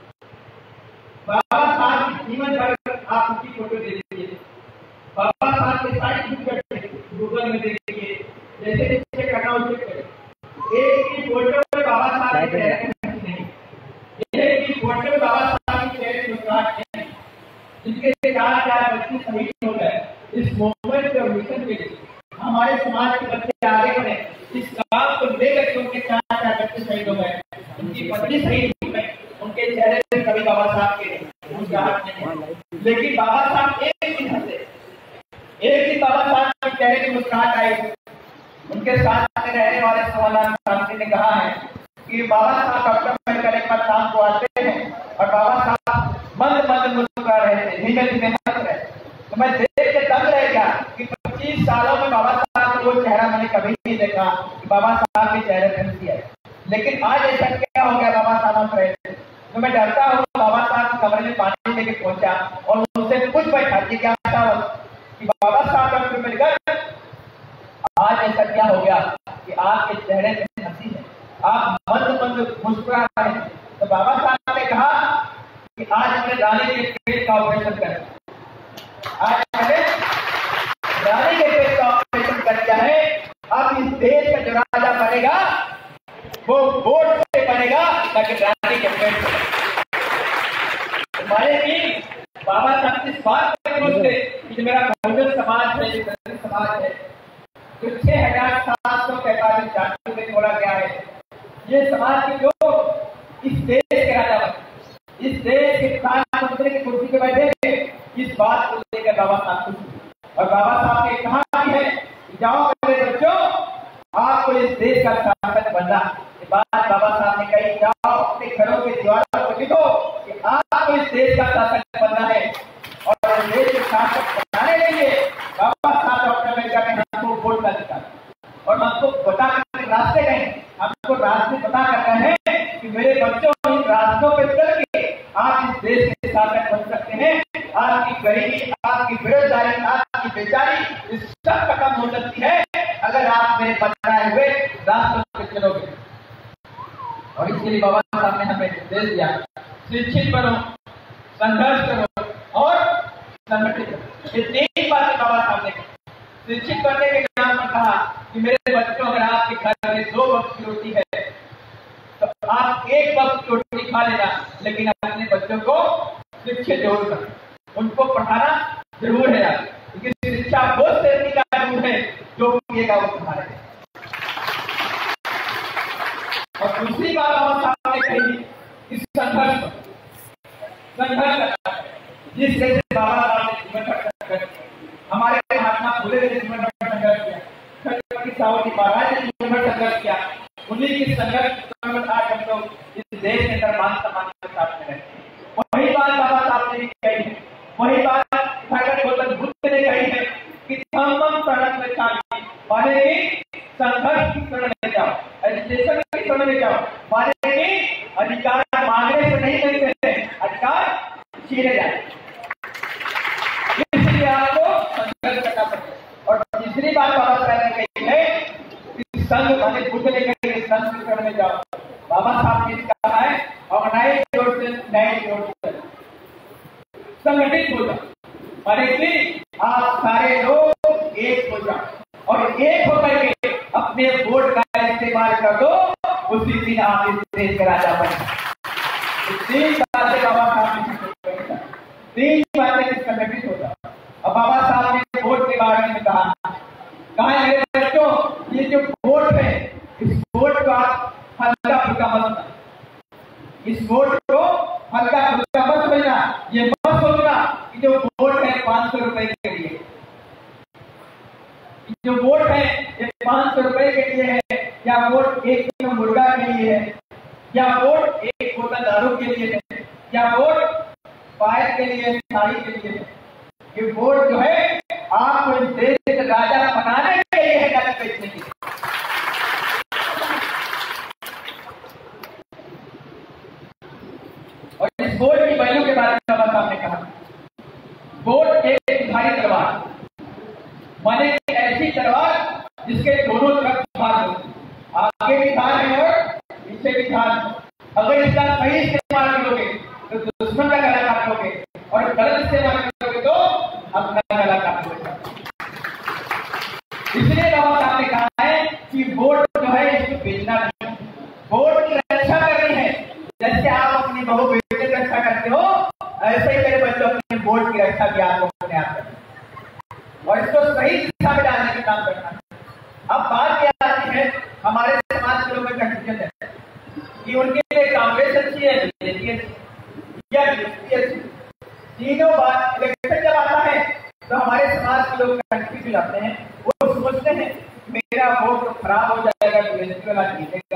बाबा साहब की जीवन भर आप उनकी फोटो दे दीजिए, बाबा साहब के साथ गूगल में देखिए, जैसे जैसे करना उसे करें। एक की फोटो में बाबा साहब के चेहरे नहीं, एक की फोटो में बाबा साहब के चेहरे मुस्कुराहट नहीं, जिनके चार चार बच्चे शहीद हो गए इस मूवमेंट और मिशन के लिए। हमारे समाज के बच्चे आगे बढ़े, इस काम को लेकर के उनके चार चार बच्चे शहीद हो गए, उनकी पत्नी शहीद हो गई, उनके चेहरे से कभी बाबा साहब के मुस्कुराहट नहीं है। लेकिन बाबा साहब एक दिन हंसे, एक दिन बाबा साहब के चेहरे की मुस्कुराहट आई। उनके साथ में रहने वाले सवालात शांति ने कहा है कि बाबा साहब डॉक्टर अम्बेडकर एक बार शाम को आते हैं और बाबा साहब मंद मंद मुस्कुरा रहे थे, धीमे धीमे हंस रहे। तो मैं देख के तंग रह गया कि पच्चीस सालों में बाबा साहब को वो चेहरा मैंने कभी नहीं देखा कि बाबा साहब के चेहरे पर हंसी है। लेकिन आज ऐसा क्या हो गया, बाबा साहब हंस रहे थे तो मैं डरता हूँ बाबा साहब कमरे में पानी लेके पहुंचा और उनसे कुछ बैठा कि क्या था कि बाबा साहब डॉक्टर अम्बेडकर आज ऐसा क्या हो गया कि आपके चेहरे पे हंसी है, आप मंद मंद मुस्कुरा रहे हैं। तो बाबा साहब ने कहा कि आज मैंने रानी के पेट का ऑपरेशन कर आज मैंने रानी के पेट का ऑपरेशन कर दिया है। अब इस देश का जो राजा बनेगा वो वोट से बनेगा, ताकि रानी के पेट हमारे भी बाबा साहब इस बात पर सोचते कि मेरा बहुजन समाज है, दलित समाज है, तो छह हजार सात सौ पैंतालीस जातियों में तोड़ा गया है। ये समाज के लोग इस देश के राजा बने, इस देश के प्रधानमंत्री की कुर्सी पे बैठे, इस बात को लेकर बाबा साहब खुश। और बाबा साहब ने कहा भी है कि जाओ मेरे बच्चों, आपको इस देश का शासक बनना। ये बात बाबा साहब ने कही, जाओ अपने घरों के दीवारों पर लिखो कि आपको इस देश का शासक बनना है। और इस देश के शासक बनाने के लिए बाबा साहब डॉक्टर अम्बेडकर ने हमको वोट का अधिकार और हमको बता कर रास्ते गए, हमको रास्ते बता कर गए कि मेरे बच्चों इन रास्तों पर चल के आप इस देश के शासक बन सकते हैं। आपकी गरीबी, आपकी बेरोजगारी, आपकी बेचारी इस सब खत्म हो सकती है अगर आप मेरे बनाए हुए रास्तों पर चलोगे। और इसके लिए बाबा साहब ने हमें निर्देश दिया, शिक्षित बनो, संघर्ष करो और संगठित करो। ये तीन बातें बाबा साहब ने शिक्षित करने के नाम पर कहा कि मेरे बच्चों, अगर आपके घर में दो वक्त की रोटी है तो आप एक वक्त की रोटी खा लेना, लेकिन अपने बच्चों को शिक्षित जरूर करें, उनको पढ़ाना जरूर है, क्योंकि शिक्षा वो शक्ति का रूप है जो पिएगा वो तुम्हारे। और दूसरी बात बाबा साहब ने कही कि संघर्ष संघर्ष जिस जैसे बाबा साहब ने जीवन का संघर्ष, हमारे महात्मा फुले ने जीवन का संघर्ष किया, छत्रपति साहू जी महाराज ने जीवन का संघर्ष किया, उन्हीं के संघर्ष आज हम लोग इस देश के अंदर मान सम्मान के साथ में रहते हैं। वही बात बाबा साहब ने कही है, वही बात भगवान गौतम बुद्ध ने कही है कि धम्मं शरणं गच्छामि, माने कि संघर्ष की शरण में जाओ, एजुकेशन की शरण में जाओ, माने कि अधिकार मांगने से नहीं मिलते हैं, अधिकार छीने जाए, इसलिए आपको संघर्ष करना पड़ता है। और तीसरी बात बाबा साहब ने कही है कि संघ माने बुद्ध ने कही है संघ की शरण में जाओ। बाबा साहब ने कहा है ऑर्गेनाइज योरसेल्फ, यूनाइट योरसेल्फ, संगठित हो जाओ, माने कि आप सारे लोग एक हो जाओ और एक होकर के अपने वोट का इस्तेमाल कर दो, उसी दिन आप इस देश के राजा बने। तीन बातें बाबा साहब ने, तीन बातें संगठित हो जाओ। अब बाबा साहब ने वोट के बारे में कहा, कहा है मेरे बच्चों ये जो वोट है, इस वोट का हल्का फुल्का मत, इस वोट को हल्का फुल्का मत समझना, ये मत सोचना कि जो वोट है पांच सौ रुपए के लिए, जो वोट है ये पांच सौ रुपए के लिए है, या वोट एक किलो मुर्गा के लिए है, या वोट एक बोतल दारू के लिए है, या वोट पायल के लिए, साड़ी के लिए है। ये वोट जो है आपको इस देश के राजा बनाने के लिए है, ना बेचने के लिए। और इस वोट की वैल्यू के बारे में बाबा साहब ने कहा, वोट एक धारी तलवार, माने ऐसी तलवार जिसके दोनों तरफ धार हो, आगे भी धार है और पीछे भी धार है। अगर इसका सही इस्तेमाल करोगे तो दुश्मन का गला काट लोगे, और गलत इस्तेमाल करोगे तो अपना गला काट लोगे। इसलिए बाबा साहब ने कहा है कि वोट जो है इसको बेचना नहीं, वोट की रक्षा करनी है। जैसे आप अपनी बहू बेटे की रक्षा करते हो, ऐसे ही मेरे बच्चों अपने वोट की रक्षा भी आपको अपने आप करनी है और इसको सही दिशा में डालने का काम करना है। अब बात क्या आती है, हमारे समाज के लोगों में कंफ्यूजन है कि उनके लिए कांग्रेस अच्छी है, बीजेपी अच्छी या बीजेपी अच्छी। तीनों बात इलेक्शन जब आता है तो हमारे समाज के लोग कंफ्यूज हो जाते हैं, वो सोचते हैं मेरा वोट खराब हो जाएगा, बीजेपी वाला जीतेगा।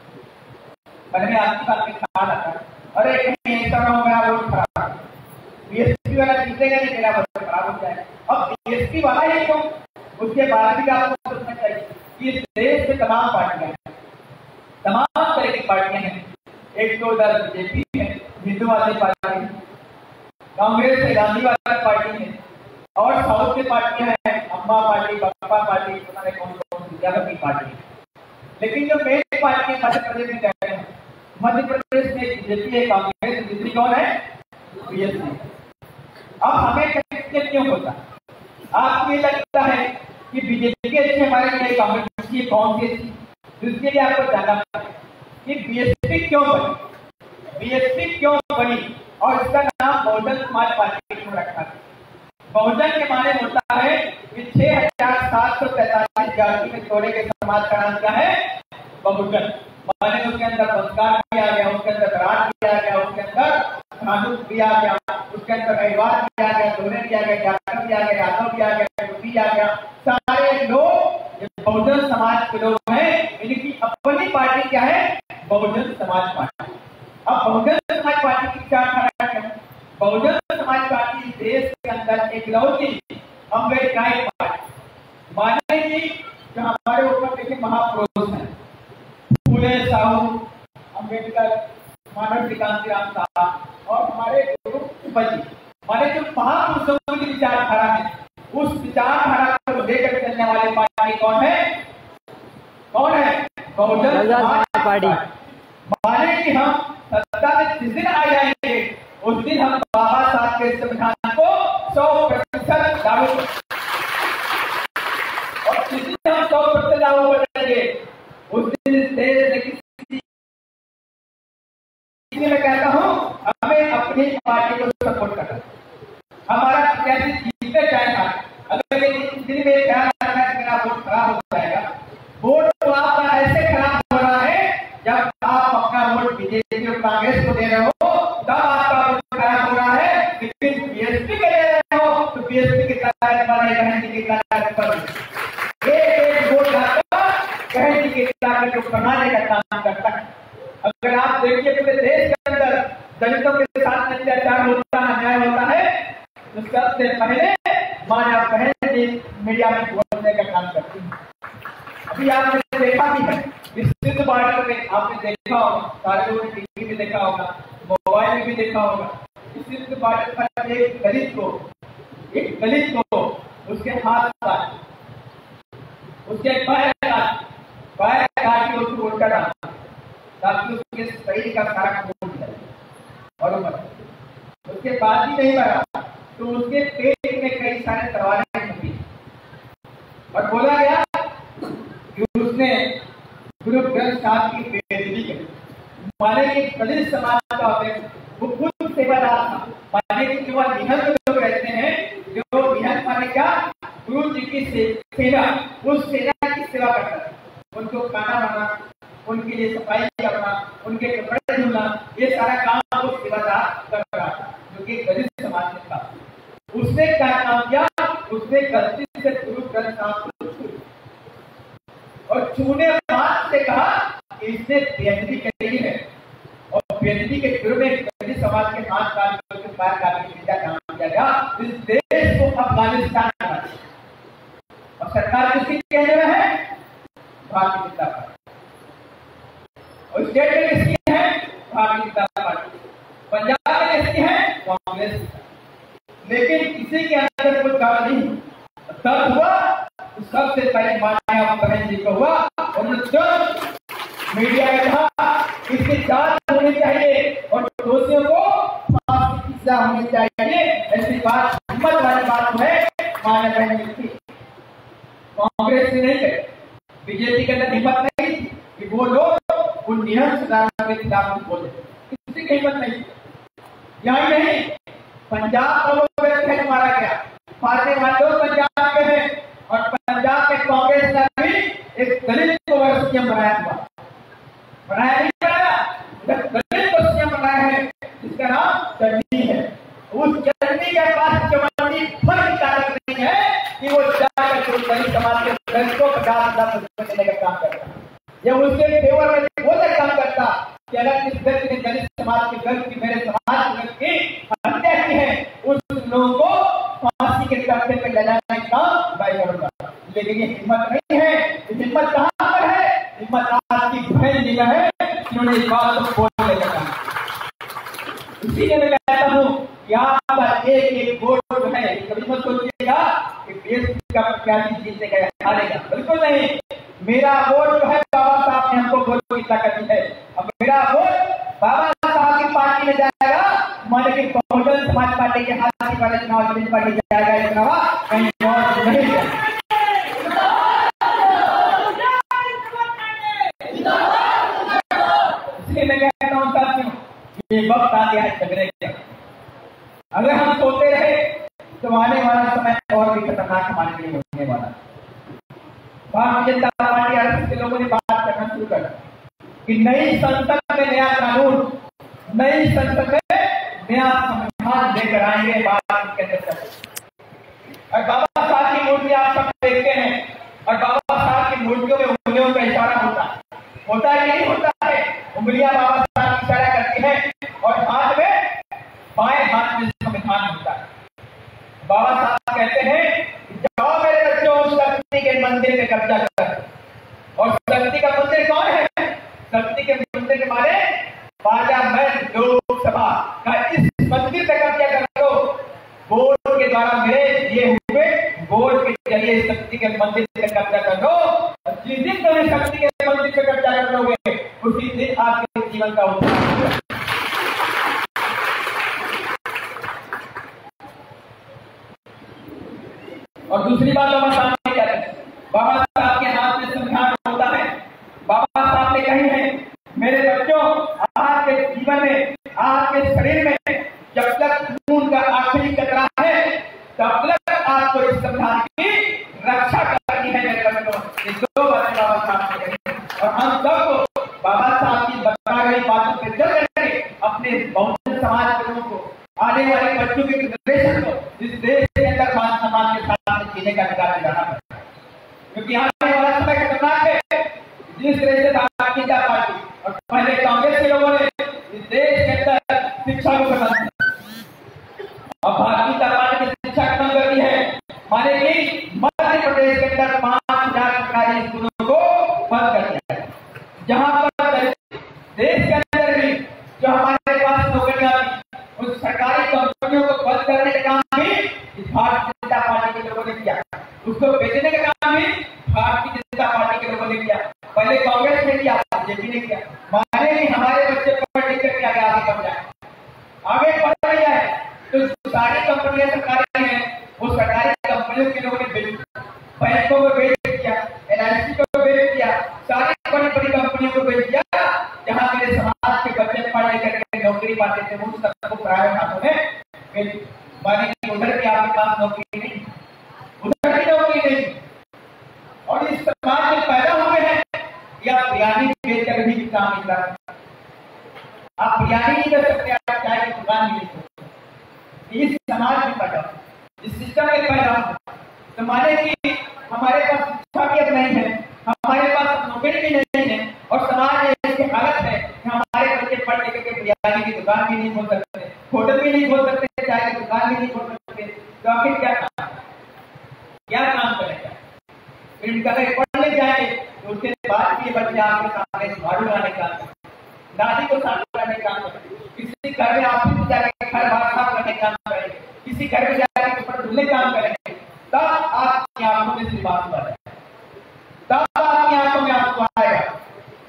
मैंने में आपकी बात में ख्याल आता है, अरे कहीं ऐसा ना हो मेरा वोट खराब, बीएसपी वाला जीतेगा नहीं, मेरा वोट खराब हो जाएगा। अब बीएसपी वाला ही क्यों, उसके बाद भी आपको सोचना चाहिए कि इस देश में तमाम पार्टियां हैं, तमाम तरह की पार्टियां हैं। एक तो उधर बीजेपी है, हिंदूवादी पार्टी है, कांग्रेस है, गांधीवादी पार्टी है, और साउथ की पार्टियां हैं, अम्बा पार्टी, बसपा पार्टी, कौन कौन सी पार्टी है। लेकिन जो मेन पार्टी है मध्य प्रदेश में कहते हैं, मध्य प्रदेश में बीजेपी है, कांग्रेस, दूसरी कौन है, बीएसपी। अब हमें कंफ्यूजन क्यों होता, आपको ये लगता है कि बीजेपी अच्छी हमारे लिए, कांग्रेस की कौन सी अच्छी, जिसके लिए आपको जानना पड़ेगा कि बीएसपी क्यों बनी, बीएसपी क्यों बनी और इसका नाम बहुजन समाज पार्टी क्यों रखा है। बहुजन के माने होता है कि छह हजार सात सौ पैंतालीस जाति के जोड़े के समाज का नाम क्या है, बहुजन। माने उसके अंदर संस्कार भी आ गया, उसके अंदर राज भी आ गया, उसके अंदर कानून भी आ गया, उसके अंदर परिवार भी आ गया, दोनों भी आ गया, जाटव भी आ गया, यादव भी आ गया, भी आ गया, सारे लोग बहुजन समाज के लोग हैं। इनकी अपनी पार्टी क्या है, बहुजन समाज पार्टी। अब बहुजन समाज पार्टी की क्या धारणा है, बहुजन समाज पार्टी देश के अंदर एक लौती अम्बेडकर पार्टी, माने कि जो हमारे ऊपर देखिए महापुरुष हैं, फूले साहू, अम्बेडकर, मानव कांतिराम साहब और हमारे गुरु जी, माने जो महापुरुषों की विचारधारा है, उस विचारधारा को लेकर चलने वाली पार्टी कौन है, कौन है, बहुजन समाज पार्टी। माने कि हम सत्ता में जिस दिन आ जाएंगे उस दिन हम बाबा साहब के संविधान को सौ प्रतिशत लागू, और जिस दिन हम सौ प्रतिशत लागू करेंगे उस दिन देश में किसी, मैं कहता हूँ हमें अपनी पार्टी को सपोर्ट करना, हमारा प्रत्याशी जीतने चाहेगा। अगर दिन में ख्याल रखना है कि मेरा वोट खराब हो जाएगा, वोट तो आपका ऐसे खराब हो रहा है जब आप अपना वोट बीजेपी और कांग्रेस को दे रहे हो तब आपका वोट खराब हो रहा है, लेकिन बीएसपी के दे रहे हो तो बीएसपी के कार्य पर कहने की कार्य पर एक एक वोट डालकर कहने की कार्य को बनाने का काम करता है। अगर आप देखिए पूरे देश के अंदर दलितों के साथ अत्याचार होता है, अन्याय होता है, तो सबसे पहले माया बहन जी मीडिया में बोलने का काम करती है। अभी आपने देखा भी है इस सिद्ध बॉर्डर में, आपने देखा होगा, सारे लोगों ने टीवी में देखा होगा, मोबाइल में भी देखा होगा। इस सिद्ध बॉर्डर पर एक दलित को एक दलित को उसके हाथ काट, उसके पैर काट, पैर काट के उसको उल्टा डाला ताकि उसके शरीर का सारा खून निकले और मर। उसके बाद भी नहीं मरा तो उसके पेट में कई सारे तलवारें निकली और बोला गया कि उसने गुरु ग्रंथ साहब की बेइज्जती की। माने कि दलित समाज का वो खुद सेवादार था, माने कि जो निहंग लोग रहते हैं, जो निहंग माने क्या, गुरु जी की से, सेना, उस सेना की सेवा करता है। उनको खाना बनाना, उनके लिए सफाई करना, उनके कपड़े धुलना, ये सारा काम वो सेवादार कर रहा था, जो कि दलित समाज में था। उसने क्या काम किया, उसने गलती से गुरु ग्रंथ साहब को छू और छूने बाद से कहा कि इसने बेइज्जती करी है और बेइज्जती के विरुद्ध में दलित समाज के हाथ काट के पैर काट के सीधा काम किया गया। इस देश को अफगानिस्तान बना दिया और सरकार किसकी कहने में है, भारतीय जनता पार्टी, और स्टेट में किसकी है, भारतीय जनता पार्टी, पंजाब में किसकी है, कांग्रेस। लेकिन किसी के अंदर कोई काम नहीं, तब हुआ तो सबसे पहले मान्या बहन जी को हुआ, उन्होंने मीडिया में कहा इसकी जांच होनी चाहिए और दोषियों को फांसी की सजा होनी चाहिए। ऐसी बात हिम्मत वाली बात है मान्या बहन जी की, कांग्रेस ने नहीं करी, बीजेपी के अंदर हिम्मत नहीं कि वो लोग उन निहंग सदाचार के खिलाफ बोले, किसी की हिम्मत नहीं। यही नहीं, पंजाब का वो व्यक्ति है मारा गया, मारने वाले लोग पंजाब के हैं और पंजाब के कांग्रेस ने भी एक दलित को सीएम बनाया हुआ, बनाया नहीं बनाया, दलित को सीएम बनाया है जिसका नाम चन्नी है। उस चन्नी के पास चवन्नी भर की ताकत नहीं है कि वो जाकर जो दलित समाज के दलितों को पचास हजार देने का काम करता, या उसके फेवर में वो तक काम करता कि अगर किस व्यक्ति ने दलित समाज के गर्भ की, मेरे समाज के गर्भ की हत्या की है, उस लोगों को फांसी के तख्ते पे ले जाने का मैं करूंगा। लेकिन ये हिम्मत नहीं है, हिम्मत कहाँ पर है, हिम्मत आपकी बहन जी में है, जिन्होंने इस बात को बोलने का काम। इसीलिए मैं कहता हूँ कि आपका एक एक वोट जो है, कभी मत सोचिएगा कि देश का प्रत्याशी जीतेगा हारेगा, बिल्कुल नहीं। मेरा वोट जो है बाबा साहब ने हमको वोट की ताकत दी है, अब मेरा वोट बाबा साहब की पार्टी में जाएगा, माने कि बहुजन समाज पार्टी के हाथ वाले चुनाव में पार्टी जाएगा, ये चुनाव कहीं और नहीं जाएगा। इसलिए मैं कहता हूँ साथियों, ये वक्त आ गया है झगड़े का। अगर हम सोते रहे तो आने वाला समय और भी खतरनाक हमारे लिए होने वाला। भारतीय जनता पार्टी आरएसएस के लोगों ने बात करना शुरू कर कि नई संसद में नया कानून, नई संसद में नया संविधान लेकर आएंगे बात के अंदर। और बाबा साहब की मूर्ति आप सब देखते हैं और बाबा साहब की मूर्तियों में उंगलियों का इशारा होता है, होता है नहीं होता है, उंगलियां बाबा साहब इशारा करती हैं और हाथ में, बाएं हाथ में संविधान होता है। बाबा साहब कहते हैं जाओ मेरे बच्चों शक्ति के मंदिर में कब्जा कर, और शक्ति का मंदिर कौन है, शक्ति के मंदिर के मारे पार्लियामेंट लोकसभा का इस मंदिर पे कब्जा कर दो। वोट के द्वारा मेरे ये हुए, वोट के जरिए शक्ति के मंदिर पे कब्जा कर दो। जिस दिन तुम शक्ति के मंदिर पे कब्जा कर दोगे उसी दिन आपके जीवन का उद्धार होगा। और दूसरी बात बाबा साहब ने क्या है, बाबा साहब के हाथ में संविधान होता है। बाबा साहब ने कही है मेरे बच्चों, आपके जीवन में, आपके शरीर में जब तक खून का आखिरी कतरा है तब तक आपको इस संविधान की रक्षा करनी है मेरे बच्चों। ये दो बातें बाबा साहब ने कही और हम सबको बाबा साहब की बताई गई बातों पर चल करके अपने बहुजन समाज के लोगों को, आने वाले बच्चों की जनरेशन को इस देश के अंदर मान सम्मान के साथ जीने का अधिकार दिलाना पड़ेगा, क्योंकि आने वाला समय खतरनाक है। जिस तरह से भारतीय जनता पार्टी और पहले कांग्रेस के लोगों ने इस देश के अंदर शिक्षा को खत्म किया और भारतीय जनता पार्टी ने शिक्षा खत्म कर दी है। माने कि मध्य प्रदेश के अंदर पांच हजार सरकारी स्कूलों को बंद कर दिया है, जहां पर देश के अंदर भी जो हमारे पास नौकरियां उस सरकारी कंपनियों को बंद करने का काम भी भारतीय जनता पार्टी के लोगों ने किया, उसको बेचने का काम भी भारतीय जनता पार्टी के लोगों ने किया। पहले कांग्रेस ने किया, बीजेपी ने किया। माने कि हमारे बच्चे पढ़ लिख करके आगे आगे बढ़ जाए, आगे बढ़ रही है। तो सारी कंपनियां सरकारी हैं, वो सरकारी कंपनियों के लोगों ने बेच दिया, बैंकों को बेच दिया, एल आई सी को बेच दिया, सारी बड़ी बड़ी कंपनियों को बेच दिया। जहां मेरे समाज के बच्चे पढ़ लिख करके नौकरी पाते थे, उन सबको प्राइवेट हाथों में माने कि उधर भी आपके पास नौकरी नहीं, उधर भी नौकरी नहीं। और इस समाज में पैदा हुए हैं या बिरयानी बेचकर भी काम मिल रहा है। आप बिरयानी नहीं कर सकते, आप चाय की दुकान नहीं कर सकते। इस समाज में पैदा, इस सिस्टम में पैदा हुआ। तो माने कि हमारे पास शिक्षा भी अब नहीं है, हमारे पास नौकरी भी नहीं है, और समाज ऐसी हालत है कि हमारे बच्चे पढ़ लिख के बिरयानी की दुकान भी नहीं खोल सकते, होटल भी नहीं खोल सकते, चाय की दुकान भी नहीं खोल सकते। तो आखिर क्या काम, क्या काम करेगा? फिर इनका पढ़ने जाएंगे तो उसके बाद भी बच्चे आपके सामने झाड़ू लाने का, दादी को साफ करने का काम करेंगे, किसी घर में ऑफिस जाकर घर बार साफ करने का काम करेंगे, किसी घर में जाकर ऊपर धुलने का काम करेंगे। तब आपकी आंखों में से बात आ जाए, तब आपकी आंखों में आंसू आएगा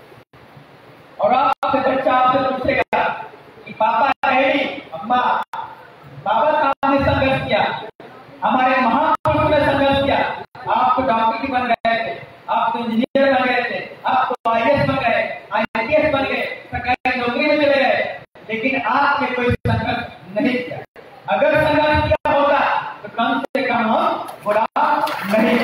और आपसे बच्चा आपसे पूछेगा कि पापा, डैडी, अम्मा, बाबा साहब ने संघर्ष किया, हमारे महापुरुषों ने संघर्ष किया, आप तो डॉक्टर बन गए थे, आप तो इंजीनियर बन गए थे, आप तो आई ए एस बन गए, आई पी एस बन गए, सरकारी नौकरी में चले गए, लेकिन आपने कोई संघर्ष नहीं किया। अगर संघर्ष किया होगा तो कम से कम हम गुलाम नहीं,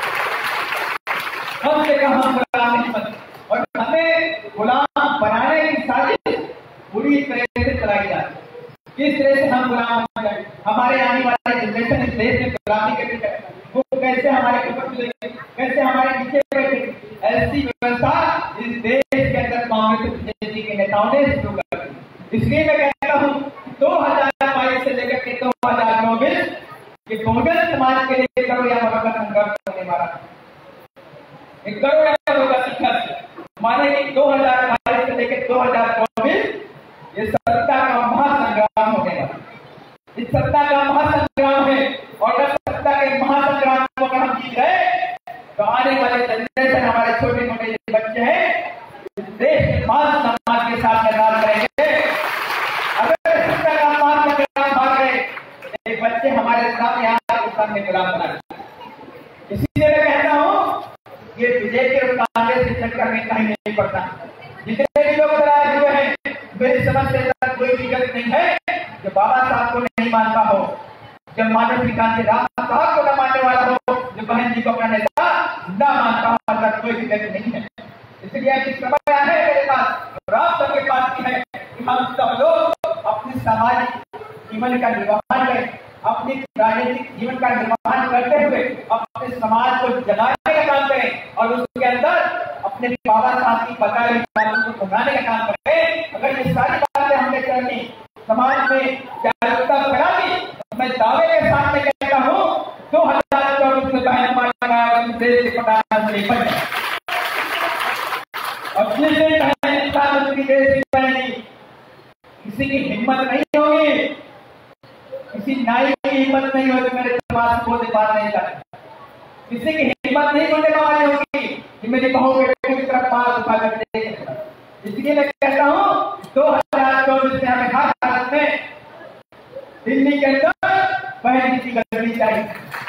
कम से कम हम गुलाम नहीं बने। और हमें गुलाम बनाने की साजिश पूरी तरह से चलाई जाती है। किस तरह से हम गुलाम बन जाए, हमारे आने वाले जनरेशन इस देश में गुलामी करके वो कैसे हमारे ऊपर चलेंगे, कैसे हमारे पीछे बैठेंगे। ऐसी व्यवस्था इस देश के अंदर कांग्रेस बीजेपी के नेताओं ने शुरू कर दी। इसलिए मैं कहता हूँ दो हजार बाईस से लेकर के दो हजार चौबीस ये कांग्रेस समाज के लिए करो या मरो का संघर्ष होने वाला है। करो या मरो का संघर्ष माने कि दो हजार बाईस से लेकर दो हजार चौबीस ये सत्ता का महासंग्राम होने वाला। इस सत्ता का महासंग्राम है और अगर सत्ता के महासंग्राम को अगर हम जीत गए तो आने वाले जनरेशन हमारे छोटे छोटे बच्चे हैं इस देश के मान सम्मान के साथ निर्माण करेंगे। अगर सत्ता का महासंग्राम भाग गए एक बच्चे हमारे सामने आकर सामने गुलाम बना देंगे। इसीलिए मैं कहता हूँ ये बीजेपी और कांग्रेस के चक्कर में कहीं नहीं पड़ता। जितने भी लोग लड़ाए हुए हैं मेरी समझ से कोई दिक्कत नहीं है जो बाबा साहब को नहीं मानता हो, जब मानव विकास से राम साहब को न मानने वाला हो, जो बहन जी को अपना नेता न मानता हो, अगर कोई दिक्कत नहीं है। इसलिए एक समय है मेरे पास और आप सबके पास की है कि हम सब लोग अपने सामाजिक जीवन का निर्वहन करें, अपनी राजनीतिक जीवन का निर्वहन करते हुए अपने समाज को जगाने का काम करें और उसके अंदर अपने बाबा साहब की बताई बातों को सुनाने का काम करें। अगर ये सारी बातें हमने करनी, समाज में जागरूकता फैलानी, तो मैं दावे के साथ में कहता हूँ दो हजार चौबीस में बहन माना देश के प्रधानमंत्री बने और जिस दिन बहन प्रधानमंत्री देश की बनेगी किसी की हिम्मत नहीं होगी, किसी नाई की हिम्मत नहीं होगी मेरे समाज को बात नहीं करना, किसी की हिम्मत नहीं होने वाली होगी कि मेरी बहू बेटे की तरफ मार उठा कर देखेगा। इसलिए मैं कहता हूँ दो हजार चौबीस में हमें हर हालत में दिल्ली के अंदर बहन की गलती चाहिए।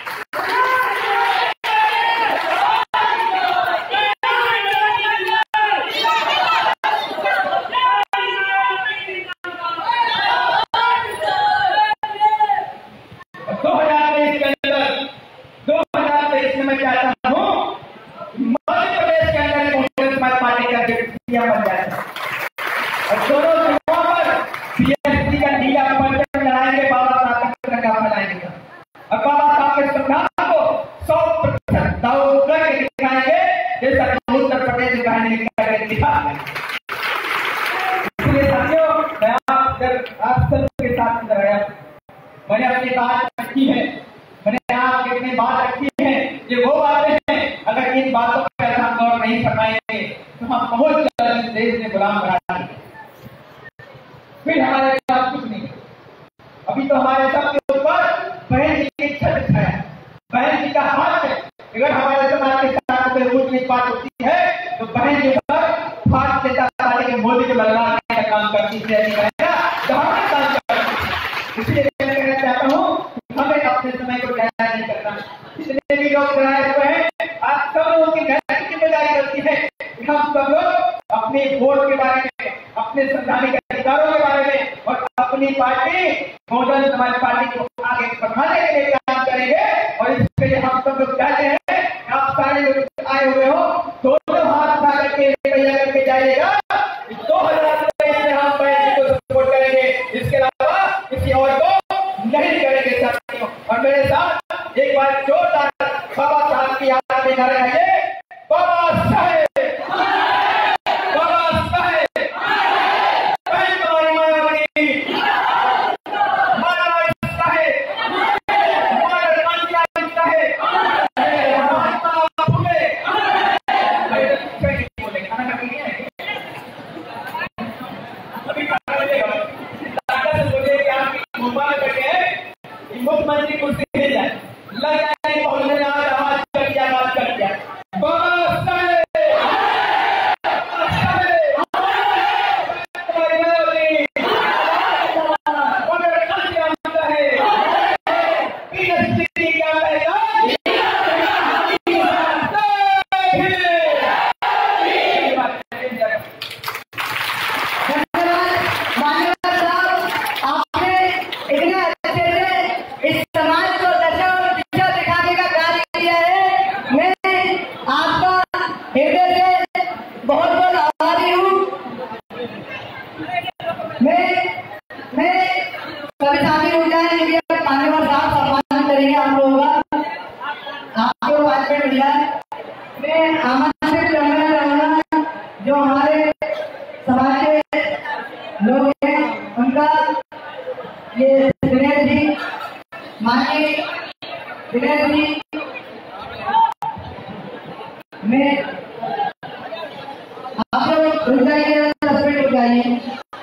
दो हजार तेईस के अंदर दो हजार तेईस में मैं चाहता हूँ मध्य प्रदेश के अंदर कांग्रेस पार्टी का दिया बन जाए और दोनों जगहों पर पीएससी का नीला परचम लड़ाएंगे, बाबा साहब का तिरंगा फहराएंगे और बाबा साहब के संविधान को सौ प्रतिशत दाव करके दिखाएंगे जैसा उत्तर प्रदेश में कहने करके दिखा अपनी बात रखी है, मैंने आपके अपनी बात रखी है, ये वो बातें हैं अगर इन बातों पर हम गौर नहीं फरमाएंगे तो हम बहुत जल्द देश में गुलाम बना देंगे, फिर हमारे पास कुछ नहीं। अभी तो हमारे सबके ऊपर बहन जी की छत है, बहन जी का हाथ है। अगर हमारे समाज के साथ कोई ऊंच नीच बात होती है तो बहन जी पर फाट देता ताले के मोदी को लगवाने का काम करती है, काम करती। इसलिए मैं कहना चाहता हूँ हमें अपने समय को जाया नहीं करना। जितने भी लोग बनाए हुए हैं आप सब लोगों की नैतिक जिम्मेदारी होती है कि हम सब लोग अपने वोट के बारे में, अपने संवैधानिक अधिकारों के बारे में और अपनी पार्टी बहुजन समाज पार्टी को आगे बढ़ाने के लिए काम करेंगे। और इसके लिए हम सब लोग चाहते हैं आप सारे लोग आए हुए हो, दोनों हाथ उठा करके तैयार करके जाइएगा, दो हजार में हम पार्टी को सपोर्ट करेंगे, इसके अलावा किसी और को नहीं करेंगे साथियों। और मेरे साथ एक बार जोरदार बाबा साहब की याद में नारे आइए, बाबा साहेब, बाबा साहेब, कहीं तुम्हारी मायावती, माया साहेब, माया गांधी साहेब, महात्मा फुले, बोले खाना खा के है अभी खाना मिलेगा, दादा से बोले कि आप मोबाइल करके मुख्यमंत्री कुर्सी मिल जाए, लग जाए बोलने में आज आवाज कर दिया, आवाज कर दिया, बाबा साहेब, बाबा साहेब, तुम्हारी मायावती, तुम्हारे कांची आमदा है, पीएचडी क्या कहेगा, जो हमारे समाज के लोग हैं उनका ये दिनेश जी, माननीय दिनेश जी, मैं आप लोग रुक जाइए, दस मिनट रुक जाइए।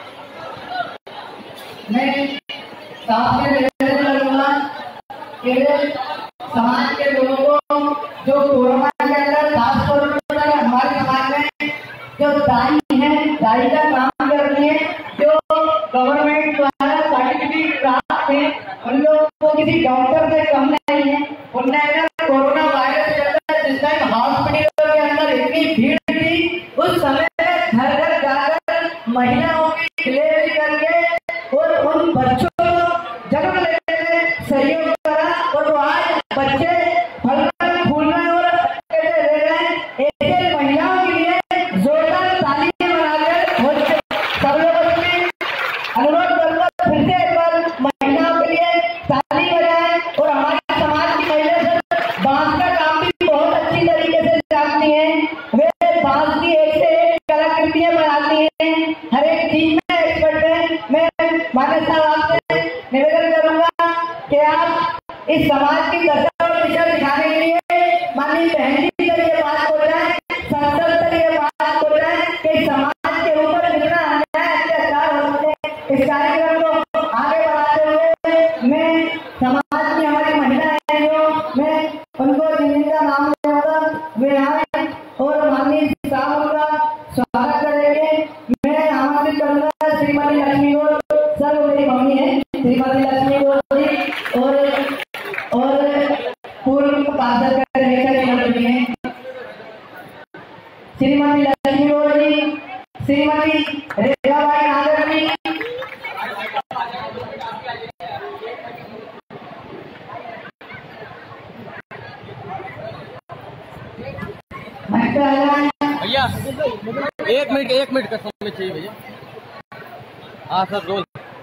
मैं साफ से निवेदन करूंगा कि समाज के लोगों को जो कोरोना के अंदर खासतौर पर हमारे समाज में जो दाई है, दाई का काम कर रही है, जो गवर्नमेंट द्वारा सर्टिफिकेट प्राप्त है, उन लोगों को किसी डॉक्टर से कम नहीं है। उनने कोरोना वायरस के अंदर जिस टाइम हॉस्पिटल के अंदर इतनी भीड़ थी, उस समय घर घर जाकर महिलाओं की डिलीवरी करके और उन बच्चों को जन्म लेने में सहयोग करा और वो आज बच्चे फलना फूलना और अच्छे से रह रहे हैं। ऐसे महिलाओं के लिए जोरदार तालियां बनाकर हो सब लोगों से अनुरोध करूंगा, फिर से एक बार महिलाओं के लिए ताली बजाएं। और हमारे समाज की महिला सब बांस का काम भी बहुत अच्छी तरीके से जानती है, वे बांस की एक से एक कलाकृतियां बनाती हैं, हर एक चीज में एक्सपर्ट है। मैं माननीय साहब आपसे निवेदन करूंगा कि आप इस समाज की दशा और दिशा दिखाने के लिए माननीय बहन जी तक ये बात बोल रहे हैं, संसद तक ये बात बोल रहे हैं कि समाज के ऊपर जितना अन्याय अत्याचार होते हैं, इस कार्यक्रम को आगे बढ़ाते हुए मैं समाज की हमारी महिलाएं जो मैं उनको जिनका नाम लेगा वे आए और माननीय साहब का स्वागत करेंगे। मैं आमंत्रित करूंगा श्रीमती लक्ष्मी गौर, सर मेरी मम्मी है श्रीमती लक्ष्मी गौर जी, और और पूर्व पार्षद का लेकर हैं श्रीमती लक्ष्मी गौर जी, श्रीमती रेखाबाई नागर जी, भैया एक मिनट एक मिनट का समय चाहिए भैया। हाँ सर रोल,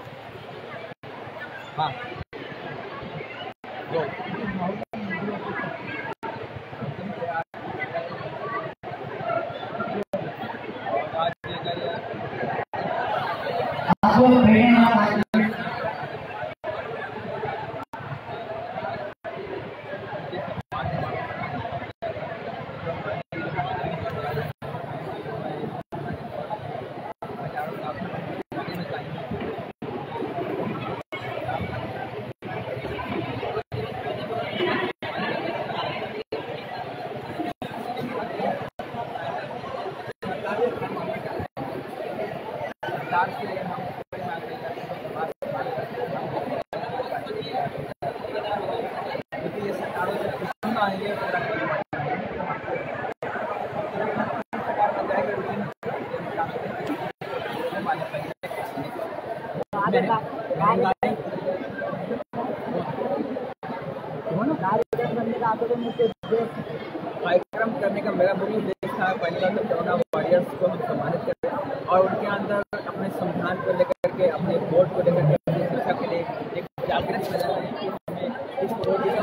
हाँ रोल। आप लोग विकास के लिए हम क्योंकि ये सरकारों से कुछ ना आएंगे कार्यक्रम करने का मेरा मुख्य उद्देश्य था पहले तो कोरोना वॉरियर्स को हम सम्मानित करें और उनके अंदर अपने संविधान को लेकर के अपने वोट को लेकर के अपनी सुरक्षा के लिए एक जागृत फैलाना है कि हमें इस कोरोना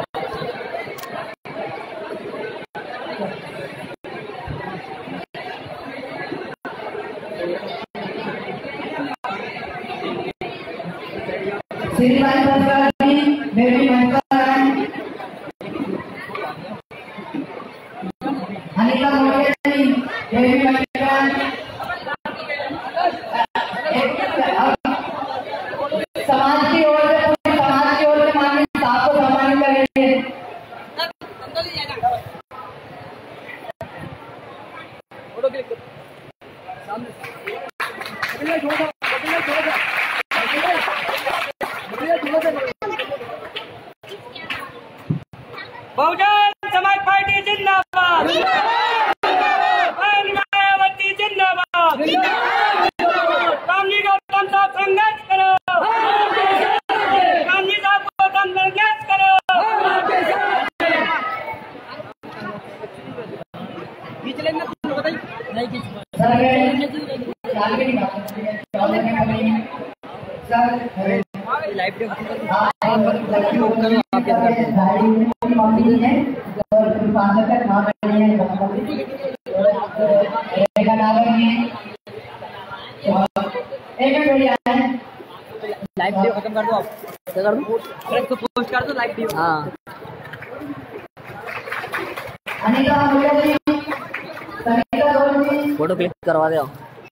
श्रीमान सरकार जी मेरी महिला अनिता मोटे जी मेरी महिला समाज की ओर से पूरे समाज की ओर से माननीय साहब को सम्मानित करेंगे। फोटो क्लिक करो सामने बहुजन समाज पार्टी जिंदाबाद, मायावती जिंदाबाद, रामजी गौतम साहब संघर्ष करो, रामजी साहब गौतम संघर्ष करो। खींच लेंगे बताइए नहीं खींच लाइव लाइव वीडियो खत्म कर दो आप क्या कर दो इसको पोस्ट कर दो लाइव वीडियो। हाँ अनिता फोटो क्लिक करवा दो।